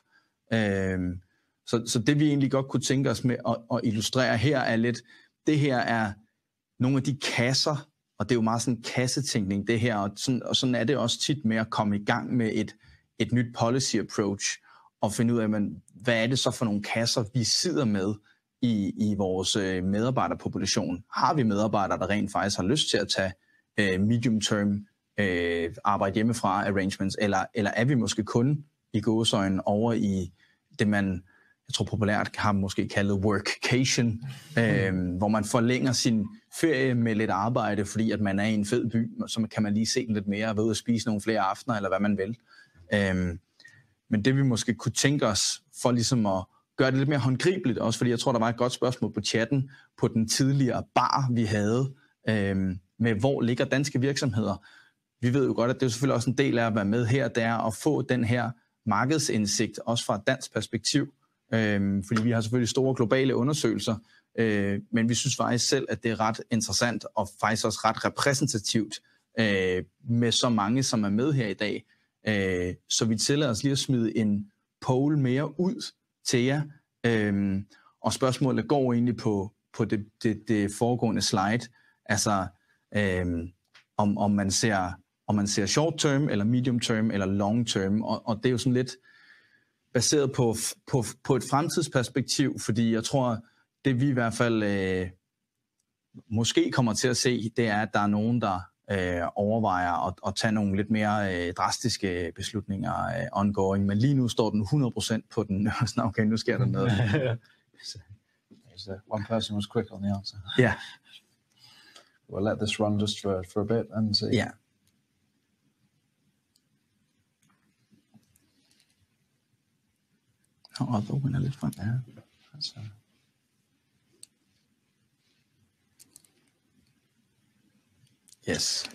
Øhm, så, så det vi egentlig godt kunne tænke os med at, at illustrere her er lidt, det her er nogle af de kasser, og det er jo meget sådan en kassetænkning det her, og sådan, og sådan er det også tit med at komme i gang med et, et nyt policy approach, og finde ud af, men, hvad er det så for nogle kasser, vi sidder med i, i vores øh, medarbejderpopulation. Har vi medarbejdere, der rent faktisk har lyst til at tage øh, medium-term øh, arbejde hjemmefra arrangements, eller, eller er vi måske kun i gåseøjne over i det, man, jeg tror populært har måske kaldet workcation, øh, hvor man forlænger sin ferie med lidt arbejde, fordi at man er i en fed by, så kan man lige se den lidt mere og være ude og spise nogle flere aftener, eller hvad man vil. Øh, men det vi måske kunne tænke os, for ligesom at gøre det lidt mere håndgribeligt, også fordi jeg tror, der var et godt spørgsmål på chatten, på den tidligere bar, vi havde, øh, med hvor ligger danske virksomheder. Vi ved jo godt, at det er selvfølgelig også en del af at være med her, det er at få den her markedsindsigt, også fra et dansk perspektiv, øh, fordi vi har selvfølgelig store globale undersøgelser, øh, men vi synes faktisk selv, at det er ret interessant og faktisk også ret repræsentativt øh, med så mange, som er med her i dag. Øh, så vi tillader os lige at smide en poll mere ud til jer, øh, og spørgsmålet går egentlig på, på det, det, det foregående slide, altså øh, om, om man ser om man ser short term, eller medium term, eller long term, og, og det er jo sådan lidt baseret på, på, på et fremtidsperspektiv, fordi jeg tror, det vi i hvert fald øh, måske kommer til at se, det er, at der er nogen, der øh, overvejer at, at tage nogle lidt mere øh, drastiske beslutninger øh, ongoing, men lige nu står den hundrede procent på den, okay, nu sker der noget. One person was quick on the answer. Yeah. We'll let this run just for, for a bit and see. Yeah. Og op åbner lidt frem. Ja, altså. Yes.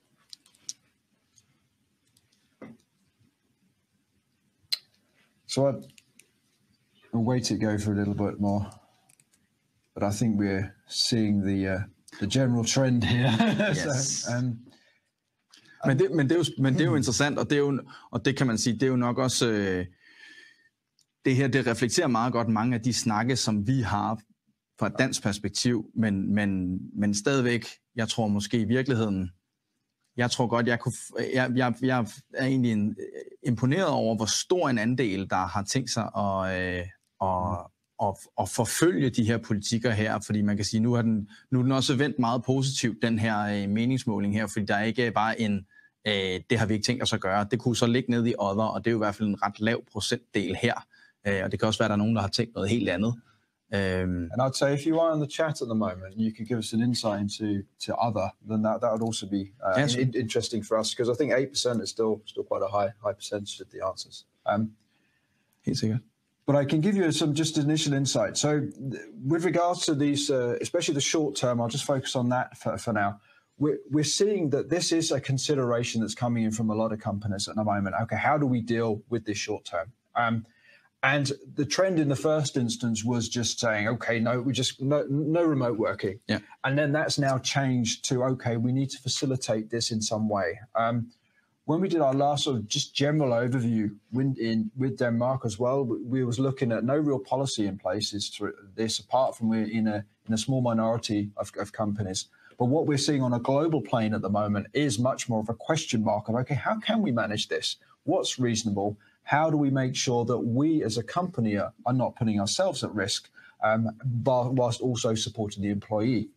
So I'd, we'll wait it go for a little bit more, but I think we're seeing the uh, the general trend here. Yes. so, um, men, det, men, det er jo, men det er jo interessant, og det, er jo, og det kan man sige, det er jo nok også... Øh, det her, det reflekterer meget godt mange af de snakke, som vi har fra et dansk perspektiv, men, men, men stadigvæk, jeg tror måske i virkeligheden, jeg tror godt, jeg, kunne, jeg, jeg, jeg er egentlig en, imponeret over, hvor stor en andel, der har tænkt sig at, øh, at, at, at forfølge de her politikker her, fordi man kan sige, nu er den, nu er den også vendt meget positivt, den her øh, meningsmåling her, fordi der er ikke bare en, øh, det har vi ikke tænkt os at gøre, det kunne så ligge ned i other, og det er jo i hvert fald en ret lav procentdel her. Uh, og det kan også være, at der er nogen, der har tænkt noget helt andet. Um, and I'd say if you are in the chat at the moment, you could give us an insight into to other, then that, that would also be uh, yes. in, interesting for us, because I think eight percent is still still quite a high high percentage of the answers. Um, helt sikkert. But I can give you some just initial insight. So with regards to these, uh, especially the short term, I'll just focus on that for, for now. We're, we're seeing that this is a consideration that's coming in from a lot of companies at the moment. Okay, how do we deal with this short term? Um, And the trend in the first instance was just saying, okay, no, we just no, no remote working. Yeah. And then that's now changed to, okay, we need to facilitate this in some way. Um, when we did our last sort of just general overview in, in, with Denmark as well, we, we was looking at no real policy in places to this, apart from we're in a in a small minority of, of companies. But what we're seeing on a global plane at the moment is much more of a question mark of, okay, how can we manage this? What's reasonable? How do we make sure that we as a company are, are not putting ourselves at risk, um, whilst also supporting the employee?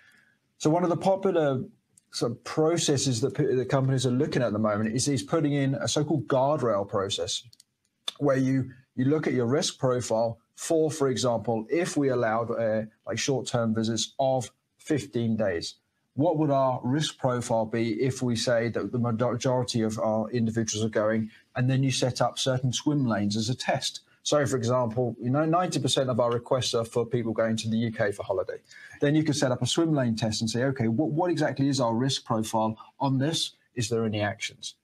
So one of the popular sort of processes that the companies are looking at the moment is, is putting in a so-called guardrail process, where you, you look at your risk profile for, for example, if we allowed uh, like short-term visits of fifteen days. What would our risk profile be if we say that the majority of our individuals are going, and then you set up certain swim lanes as a test? So, for example, you know, ninety percent of our requests are for people going to the U K for holiday. Then you could set up a swim lane test and say, okay, what, what exactly is our risk profile on this? Is there any actions?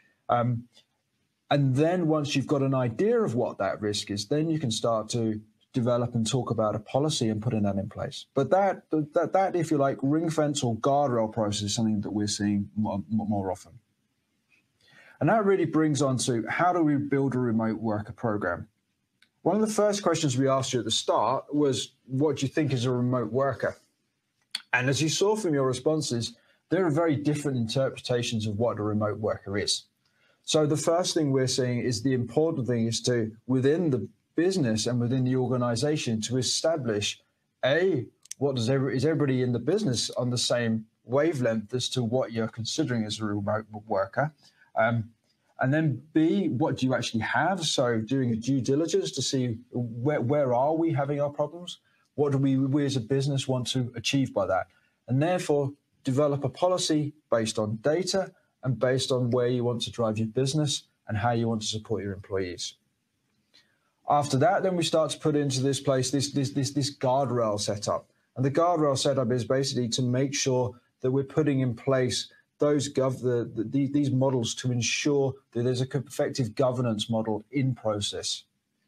Um, and then once you've got an idea of what that risk is, then you can start to develop and talk about a policy and putting that in place. But that, that, that if you like, ring fence or guardrail process is something that we're seeing more, more often. And that really brings on to, how do we build a remote worker program? One of the first questions we asked you at the start was, what do you think is a remote worker? And as you saw from your responses, there are very different interpretations of what a remote worker is. So the first thing we're seeing is the important thing is to, within the business and within the organization to establish, A, what does every, is everybody in the business on the same wavelength as to what you're considering as a remote worker? Um, and then B, what do you actually have? So doing a due diligence to see where, where are we having our problems? What do we, we as a business want to achieve by that? And therefore develop a policy based on data and based on where you want to drive your business and how you want to support your employees. After that, then we start to put into this place this, this, this, this guardrail setup. And the guardrail setup is basically to make sure that we're putting in place those gov the, the, these models to ensure that there's an effective governance model in process.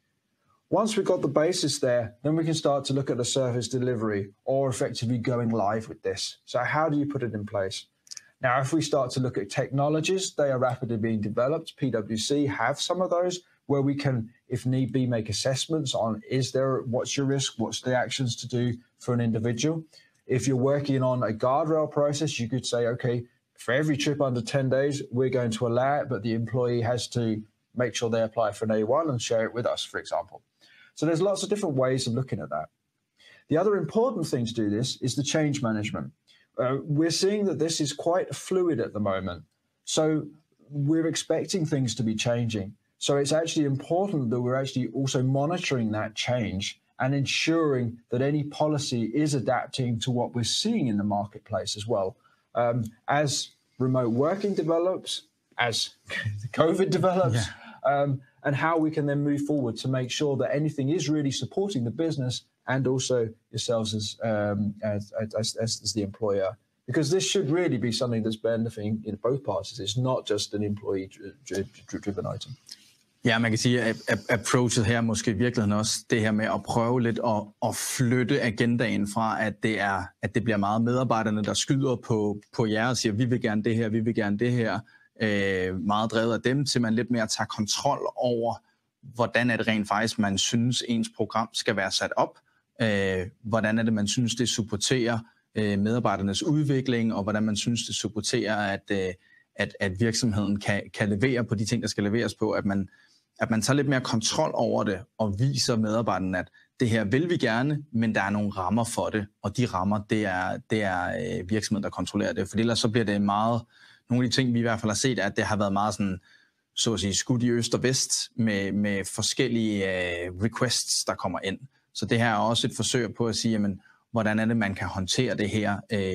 Once we've got the basis there, then we can start to look at the service delivery or effectively going live with this. So how do you put it in place? Now, if we start to look at technologies, they are rapidly being developed. P W C have some of those where we can, if need be, make assessments on is there, what's your risk, what's the actions to do for an individual. If you're working on a guardrail process, you could say, okay, for every trip under ten days, we're going to allow it, but the employee has to make sure they apply for an A one and share it with us, for example. So there's lots of different ways of looking at that. The other important thing to do this is the change management. Uh, we're seeing that this is quite fluid at the moment. So we're expecting things to be changing. So it's actually important that we're actually also monitoring that change and ensuring that any policy is adapting to what we're seeing in the marketplace as well. Um, as remote working develops, as COVID develops, yeah. um, and how we can then move forward to make sure that anything is really supporting the business and also yourselves as, um, as, as, as the employer. Because this should really be something that's benefiting in both parties. It's not just an employee-driven item. Ja, man kan sige, at approachet her måske i virkeligheden også det her med at prøve lidt at, at flytte agendaen fra, at det, er, at det bliver meget medarbejderne, der skyder på, på jer og siger, vi vil gerne det her, vi vil gerne det her, øh, meget drevet af dem, til man lidt mere tager kontrol over, hvordan er det rent faktisk, man synes, ens program skal være sat op, øh, hvordan er det, man synes, det supporterer øh, medarbejdernes udvikling, og hvordan man synes, det supporterer, at, øh, at, at virksomheden kan, kan levere på de ting, der skal leveres på, at man at man tager lidt mere kontrol over det og viser medarbejderne, at det her vil vi gerne, men der er nogle rammer for det, og de rammer, det er, det er virksomheden, der kontrollerer det. For ellers så bliver det meget, nogle af de ting, vi i hvert fald har set, er, at det har været meget sådan, så at sige, skudt i øst og vest med, med forskellige uh, requests, der kommer ind. Så det her er også et forsøg på at sige, jamen, hvordan er det, man kan håndtere det her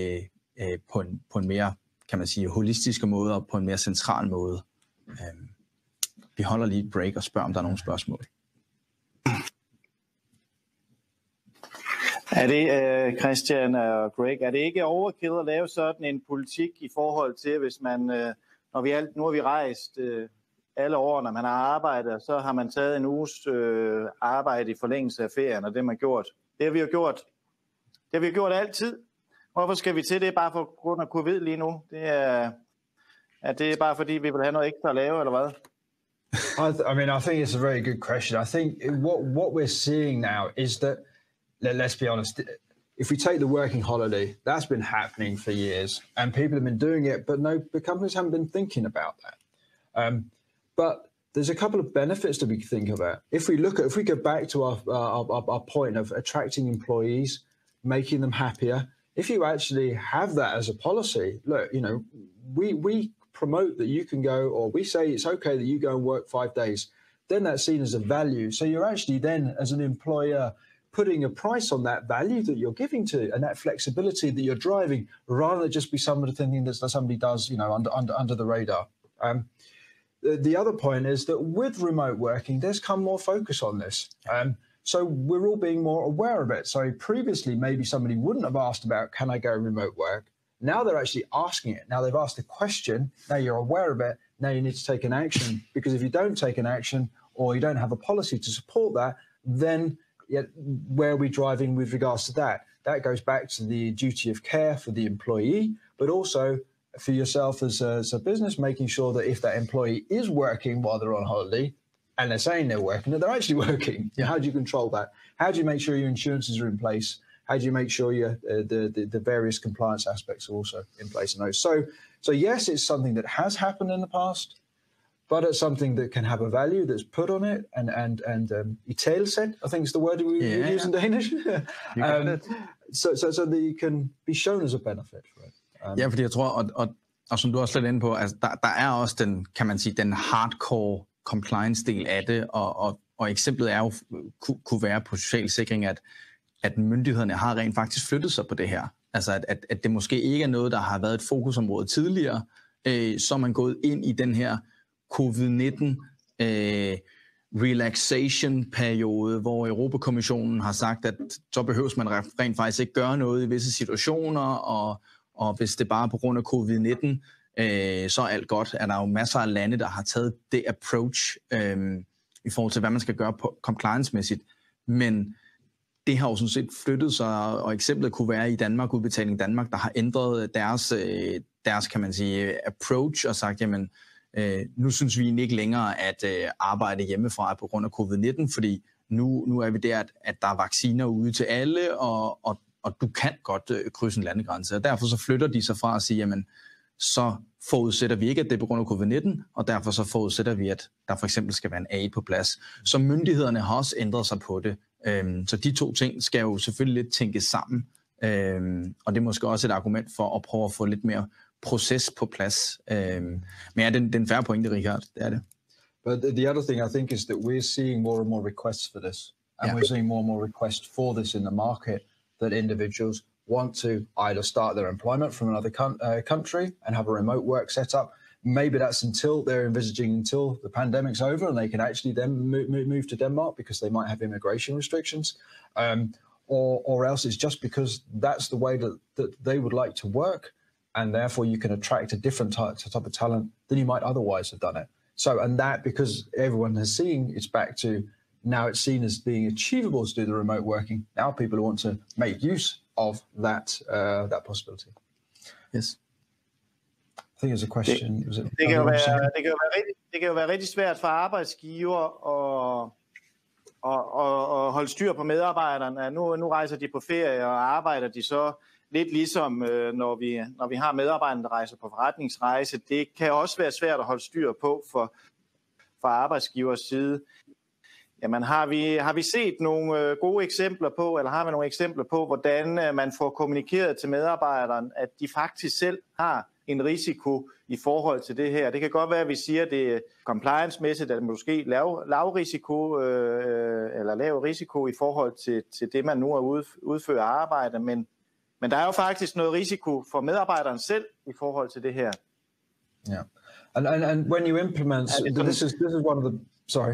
uh, uh, på, en, på en mere, kan man sige, holistisk måde og på en mere central måde. Um, Vi holder lige et break og spørger, om der er nogle spørgsmål. Er det, Christian og Greg, er det ikke overkill at lave sådan en politik i forhold til, hvis man, når vi alt, nu har vi rejst alle år, når man har arbejdet, så har man taget en uges arbejde i forlængelse af ferien, og det har man gjort. Det har vi jo gjort. Det har vi gjort altid. Hvorfor skal vi til det bare for grund af covid lige nu? Det er, er det bare fordi, vi vil have noget ekstra at lave, eller hvad? I, th I mean, I think it's a very good question. I think what what we're seeing now is that, let, let's be honest, if we take the working holiday, that's been happening for years, and people have been doing it, but no, the companies haven't been thinking about that. Um, but there's a couple of benefits that we think about. If we look at, if we go back to our our, our, our point of attracting employees, making them happier, if you actually have that as a policy, look, you know, we we. promote that you can go, or we say it's okay that you go and work five days, then that's seen as a value. So you're actually then, as an employer, putting a price on that value that you're giving to, and that flexibility that you're driving, rather than just be somebody thinking that somebody does, you know, under under under the radar. Um, the, the other point is that with remote working, there's come more focus on this. Um, so we're all being more aware of it. So previously, maybe somebody wouldn't have asked about, can I go remote work? Now they're actually asking it. Now they've asked a question. Now you're aware of it. Now you need to take an action, because if you don't take an action, or you don't have a policy to support that, then yet, where are we driving with regards to that? That goes back to the duty of care for the employee, but also for yourself as a, as a business, making sure that if that employee is working while they're on holiday, and they're saying they're working, that they're actually working. Yeah. How do you control that? How do you make sure your insurances are in place? How do you make sure your, uh, the, the, the various compliance aspects are also in place in those? So, so yes, it's something that has happened in the past, but it's something that can have a value that's put on it and and and um, italesæt, I think is the word we Yeah, use in Danish. um, so so so that you can be shown as a benefit, right? Um, Ja, fordi jeg tror, og, og, og som du også lidt inde på, altså der, der er også den, kan man sige, den hardcore compliance-del af det, og, og, og eksemplet er jo, kunne, kunne være på social sikring, at, at myndighederne har rent faktisk flyttet sig på det her. Altså at, at, at det måske ikke er noget, der har været et fokusområde tidligere, øh, så er man gået ind i den her covid nitten øh, relaxation-periode, hvor Europakommissionen har sagt, at så behøves man rent faktisk ikke gøre noget i visse situationer, og, og hvis det bare er på grund af covid nitten, øh, så er alt godt. Er der jo masser af lande, der har taget det approach øh, i forhold til, hvad man skal gøre på compliance-mæssigt. Men det har jo sådan set flyttet sig, og eksemplet kunne være i Danmark, Udbetaling Danmark, der har ændret deres, øh, deres kan man sige, approach og sagt, jamen, øh, nu synes vi egentlig ikke længere, at øh, arbejde hjemmefra er på grund af covid nitten, fordi nu, nu er vi der, at, at der er vacciner ude til alle, og, og, og du kan godt øh, krydse en landegrænse. Og derfor så flytter de sig fra at sige, jamen, så forudsætter vi ikke, at det er på grund af covid nitten, og derfor så forudsætter vi, at der for eksempel skal være en A I på plads. Så myndighederne har også ændret sig på det. Øhm, så de to ting skal jo selvfølgelig lidt tænkes sammen, øhm, og det er måske også et argument for at prøve at få lidt mere proces på plads. Øhm, men ja, den, den færre pointe, Richard, det er det. But the other thing I think is that we're seeing more and more requests for this, and yeah. we're seeing more and more requests for this in the market, that individuals want to either start their employment from another con- uh, country and have a remote work setup. Maybe that's until they're envisaging until the pandemic's over and they can actually then move, move to Denmark because they might have immigration restrictions, um, or or else it's just because that's the way that, that they would like to work, and therefore you can attract a different type, type of talent than you might otherwise have done it. So, and that because everyone has seen, it's back to now it's seen as being achievable to do the remote working. Now people want to make use of that uh, that possibility. Yes. I think there's a question. Det, Was it, det, kan jo være, det, kan jo være rigtig, det kan jo være rigtig svært for arbejdsgiver at, at, at, at holde styr på medarbejderne. Nu, nu rejser de på ferie, og arbejder de så lidt ligesom, når vi, når vi har medarbejdere, der rejser på forretningsrejse. Det kan også være svært at holde styr på for, for arbejdsgivers side. Jamen, har vi, har vi set nogle gode eksempler på, eller har vi nogle eksempler på, hvordan man får kommunikeret til medarbejderne, at de faktisk selv har en risiko i forhold til det her? Det kan godt være, at vi siger, at det er compliance-mæssigt, at måske lav, lav risiko, øh, eller lav risiko i forhold til, til det, man nu er ude, udfører arbejde, men, men der er jo faktisk noget risiko for medarbejderen selv i forhold til det her. Yeah, and and, and when you implement, this is this is one of the sorry.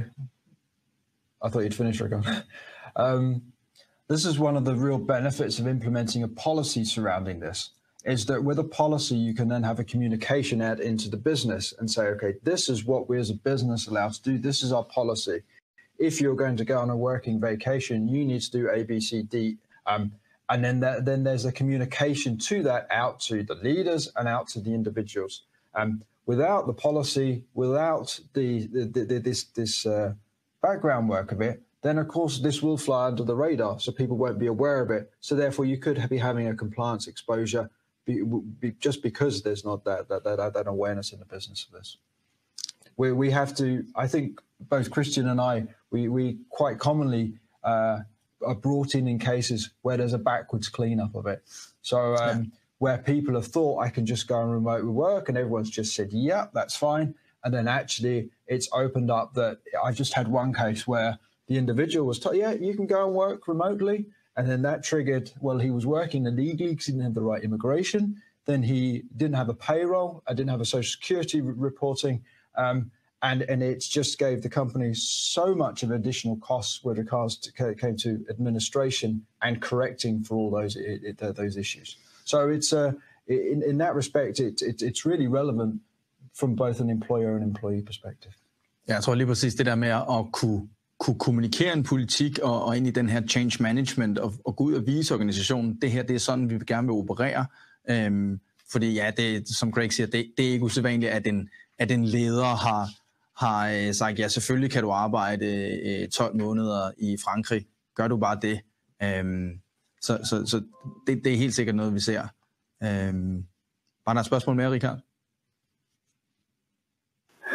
I thought you'd finish, Rico. um, this is one of the real benefits of implementing a policy surrounding this, is that with a policy, you can then have a communication out into the business and say, okay, this is what we as a business allow to do. This is our policy. If you're going to go on a working vacation, you need to do A, B, C, D. Um, and then, that, then there's a communication to that out to the leaders and out to the individuals. Um, without the policy, without the, the, the, the this, this, uh, background work of it, then of course this will fly under the radar, so people won't be aware of it. So therefore, you could be having a compliance exposure be, be, just because there's not that that, that that awareness in the business of this. We we have to. I think both Christian and I, we we quite commonly uh, are brought in in cases where there's a backwards cleanup of it. So um, yeah. where people have thought I can just go and remote work, and everyone's just said, yeah, that's fine. And then actually it's opened up that I just had one case where the individual was told, yeah, you can go and work remotely. And then that triggered, well, he was working illegally because he didn't have the right immigration. Then he didn't have a payroll. I didn't have a social security re- reporting. Um, and, and it just gave the company so much of additional costs with regards to came to administration and correcting for all those, it, it, those issues. So it's uh, in, in that respect, it, it, it's really relevant from both an employer and employee perspective. Ja, jeg tror lige præcis det der med at kunne, kunne kommunikere en politik og, og ind i den her change management og, og gå ud og vise organisationen, det her, det er sådan, vi gerne vil operere. Øhm, fordi ja, det, som Greg siger, det, det er ikke usædvanligt, at en, at en leder har, har øh, sagt, ja, selvfølgelig kan du arbejde øh, tolv måneder i Frankrig. Gør du bare det. Øhm, så så, så det, det er helt sikkert noget, vi ser. Øhm, var der et spørgsmål mere, Richard? Ja,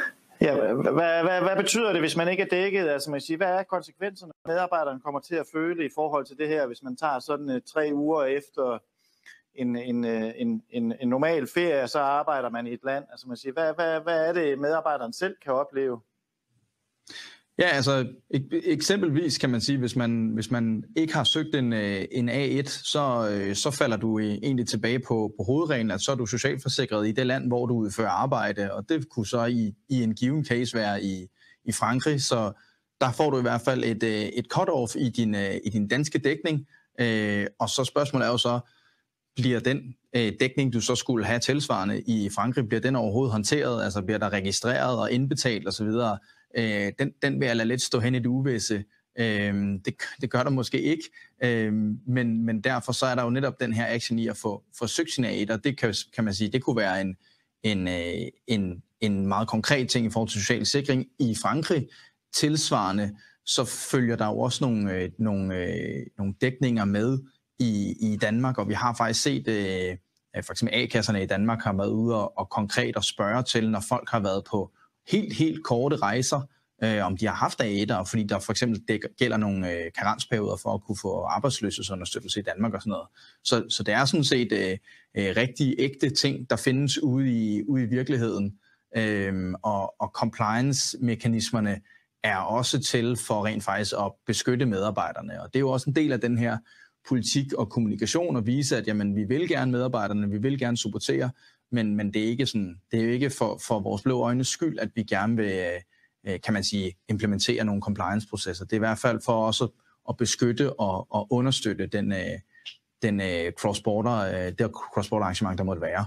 Ja, hvad, hvad, hvad betyder det, hvis man ikke er dækket? Altså man siger, hvad er konsekvenserne, medarbejderen kommer til at føle i forhold til det her, hvis man tager sådan uh, tre uger efter en, en, en, en, en normal ferie, så arbejder man i et land. Altså man siger, hvad, hvad, hvad er det, medarbejderen selv kan opleve? Ja, altså ek- eksempelvis kan man sige, hvis man hvis man ikke har søgt en en A et, så så falder du egentlig tilbage på på hovedreglen, at så er du socialforsikret i det land, hvor du udfører arbejde, og det kunne så i i en given case være i i Frankrig, så der får du i hvert fald et et cut-off i din i din danske dækning, øh, og så spørgsmålet er jo så, bliver den øh, dækning, du så skulle have tilsvarende i Frankrig, bliver den overhovedet håndteret, altså bliver der registreret og indbetalt osv.? Øh, den, den vil jeg lade lidt stå hen i det uvisse. Øh, det, det gør der måske ikke, øh, men, men derfor så er der jo netop den her action i at få, få søgt sin A et, og det kan, kan man sige, det kunne være en, en, øh, en, en meget konkret ting i forhold til social sikring i Frankrig. Tilsvarende så følger der jo også nogle, øh, nogle, øh, nogle dækninger med i, i Danmark, og vi har faktisk set, øh, for eksempel A-kasserne i Danmark har været ude og, og konkret at spørge til, når folk har været på helt, helt korte rejser, øh, om de har haft A et'er, fordi der for eksempel dækker, gælder nogle øh, karensperioder for at kunne få arbejdsløshedsunderstøttelse i Danmark og sådan noget. Så, så det er sådan set øh, øh, rigtig ægte ting, der findes ude i, ude i virkeligheden, øh, og, og compliance-mekanismerne er også til for rent faktisk at beskytte medarbejderne, og det er jo også en del af den her politik og kommunikation og vise, at jamen, vi vil gerne medarbejderne, vi vil gerne supportere, men, men det er ikke sådan, det er jo ikke for, for vores blå øjnes skyld, at vi gerne vil, kan man sige, implementere nogle compliance-processer. Det er i hvert fald for også at beskytte og, og understøtte den, den cross-border, det cross-border arrangement, der måtte være.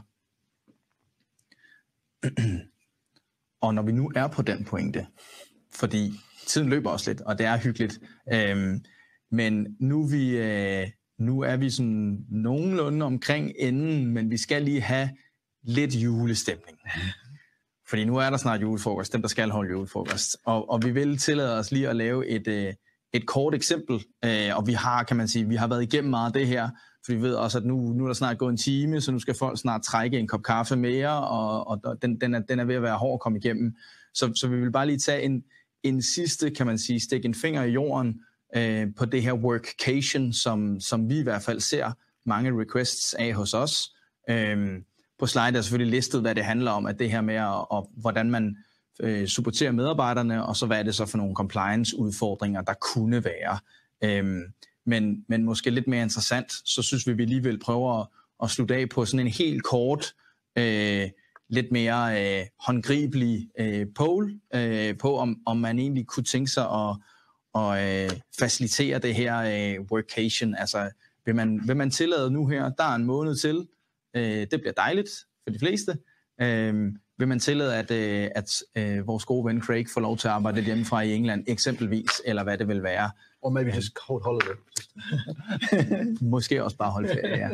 Og når vi nu er på den pointe, fordi tiden løber også lidt, og det er hyggeligt, øhm, men nu er, vi, øh, nu er vi sådan nogenlunde omkring enden, men vi skal lige have lidt julestemning. Fordi nu er der snart julefrokost, dem der skal holde julefrokost. Og, og vi vil tillade os lige at lave et, øh, et kort eksempel, øh, og vi har, kan man sige, vi har været igennem meget af det her, for vi ved også, at nu, nu er der snart gået en time, så nu skal folk snart trække en kop kaffe mere, og, og den, den, er, den er ved at være hård at komme igennem. Så, så vi vil bare lige tage en, en sidste, kan man sige, stikke en finger i jorden, Øh, på det her workcation, som, som vi i hvert fald ser mange requests af hos os. Øh, på slide er selvfølgelig listet, hvad det handler om, at det her med, at, og, hvordan man øh, supporterer medarbejderne, og så hvad er det så for nogle compliance-udfordringer, der kunne være. Øh, men, men måske lidt mere interessant, så synes vi, vi lige vil prøve at, at slutte af på sådan en helt kort, øh, lidt mere øh, håndgribelig øh, poll øh, på, om, om man egentlig kunne tænke sig at og øh, facilitere det her øh, workation. Altså, vil man, vil man tillade nu her, der er en måned til, øh, det bliver dejligt for de fleste, øh, vil man tillade, at, øh, at øh, vores gode ven Craig får lov til at arbejde hjemmefra i England, eksempelvis, eller hvad det vil være. Or maybe just hold holiday. Måske også bare holde ferie, ja.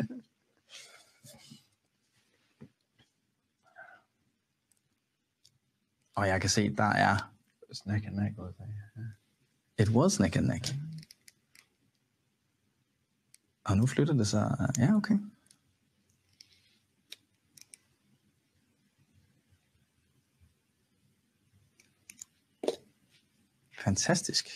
Og jeg kan se, der er Neck and neck. It was neck and neck. Og nu flytter det sig. Ja, okay. Fantastisk.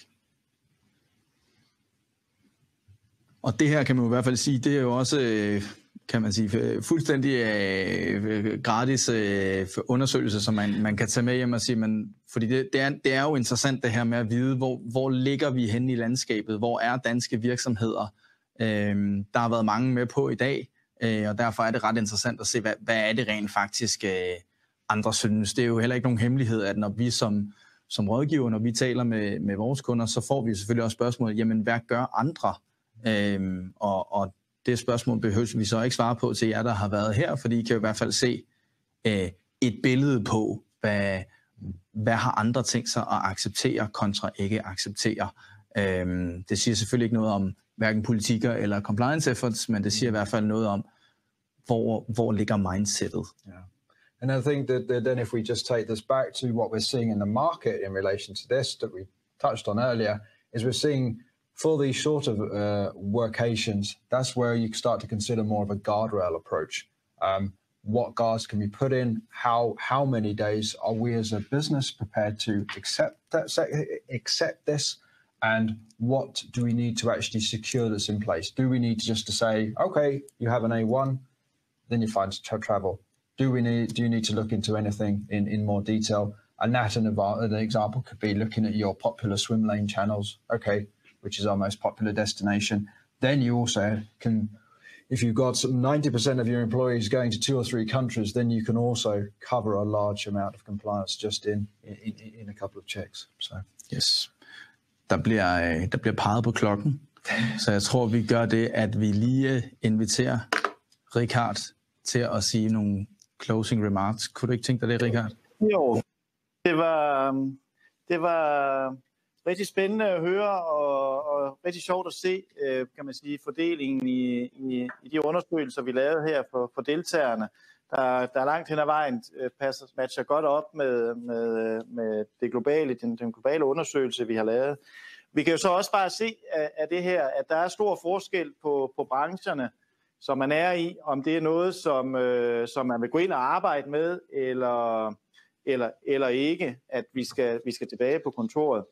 Og det her kan man jo i hvert fald sige, det er jo også, kan man sige, fuldstændig øh, gratis øh, undersøgelse, som man, man kan tage med hjem og sige, men, fordi det, det, er, det er jo interessant det her med at vide, hvor, hvor ligger vi henne i landskabet, hvor er danske virksomheder. Øh, der har været mange med på i dag, øh, og derfor er det ret interessant at se, hvad, hvad er det rent faktisk øh, andre synes. Det er jo heller ikke nogen hemmelighed, at når vi som, som rådgiver, når vi taler med, med vores kunder, så får vi selvfølgelig også spørgsmålet, jamen hvad gør andre? Øh, og, og det spørgsmål behøver vi så ikke svare på til jer, der har været her, fordi I kan i hvert fald se øh, et billede på, hvad, hvad har andre tænkt sig at acceptere kontra ikke acceptere. Øh, det siger selvfølgelig ikke noget om hverken politikker eller compliance efforts, men det siger i hvert fald noget om, hvor, hvor ligger mindsetet. Yeah. And I think that, that then if we just take this back to what we're seeing in the market in relation to this that we touched on earlier, is we're seeing for these sort of uh, workations, that's where you start to consider more of a guardrail approach. Um, what guards can we put in, how how many days are we as a business prepared to accept that accept this, and what do we need to actually secure this in place? Do we need to just to say, okay, you have an A one, then you're fine to tra- travel? Do we need do you need to look into anything in, in more detail? And that an, an example could be looking at your popular swim lane channels, okay, which is our most popular destination. Then you also can, if you've got some ninety percent of your employees going to two or three countries, then you can also cover a large amount of compliance just in in, in a couple of checks. So yes, der bliver der bliver peget på klokken, så jeg tror vi gør det, at vi lige inviterer Richard til at sige nogle closing remarks. Kunne du ikke tænke dig det, Richard? Jo, det var det var rigtig spændende at høre, og, og rigtig sjovt at se, øh, kan man sige, fordelingen i, i, i de undersøgelser, vi lavede her for, for deltagerne, der, der langt hen ad vejen øh, passer, matcher godt op med, med, med det globale, den, den globale undersøgelse, vi har lavet. Vi kan jo så også bare se af, af det her, at der er stor forskel på, på brancherne, som man er i, om det er noget, som, øh, som man vil gå ind og arbejde med, eller, eller, eller ikke, at vi skal, vi skal tilbage på kontoret.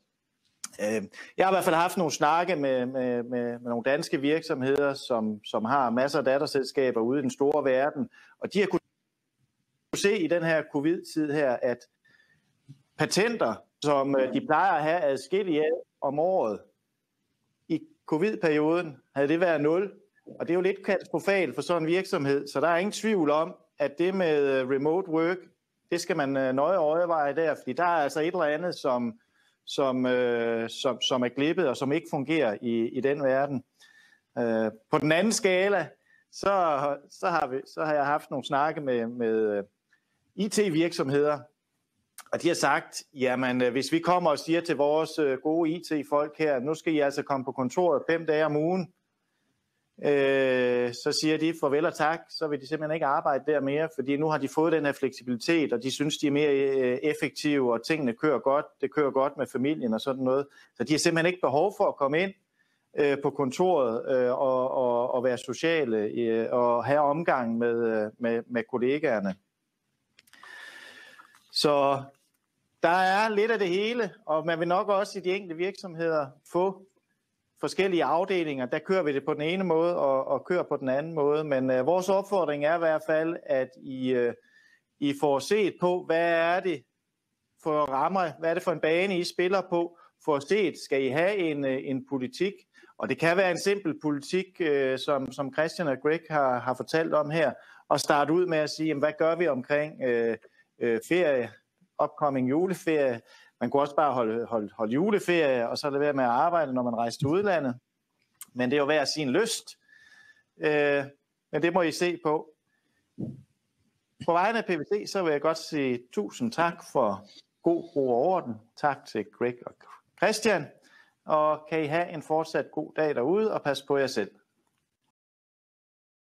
Jeg har i hvert fald haft nogle snakke med, med, med, med nogle danske virksomheder, som, som har masser af datterselskaber ude i den store verden, og de har kunnet se i den her covid-tid her, at patenter, som de plejer at have adskillige af om året, i covid-perioden havde det været nul, og det er jo lidt katastrofalt for sådan en virksomhed, så der er ingen tvivl om, at det med remote work, det skal man nøje overveje der, fordi der er altså et eller andet, som Som, øh, som, som er glippet og som ikke fungerer i, i den verden. Øh, på den anden skala, så, så, har vi, så har jeg haft nogle snakke med, med I T-virksomheder, og de har sagt, jamen hvis vi kommer og siger til vores gode I T-folk her, nu skal I altså komme på kontoret fem dage om ugen, øh, så siger de farvel og tak, så vil de simpelthen ikke arbejde der mere, fordi nu har de fået den her fleksibilitet, og de synes, de er mere effektive, og tingene kører godt, det kører godt med familien og sådan noget. Så de har simpelthen ikke behov for at komme ind øh, på kontoret øh, og, og, og være sociale øh, og have omgang med, med, med kollegaerne. Så der er lidt af det hele, og man vil nok også i de enkelte virksomheder få forskellige afdelinger. Der kører vi det på den ene måde og, og kører på den anden måde, men øh, vores opfordring er i hvert fald, at I, øh, I får set på, hvad er det for rammer, hvad er det for en bane, I spiller på, for set, skal I have en, en politik, og det kan være en simpel politik, øh, som, som Christian og Greg har, har fortalt om her, og starte ud med at sige, jamen, hvad gør vi omkring øh, øh, ferie, upcoming juleferie. Man kunne også bare holde, holde, holde juleferie, og så lade være med at arbejde, når man rejser til udlandet. Men det er jo hver sin lyst. Øh, men det må I se på. På vegne af P V C, så vil jeg godt sige tusind tak for god ro og orden. Tak til Greg og Christian. Og kan I have en fortsat god dag derude, og pas på jer selv.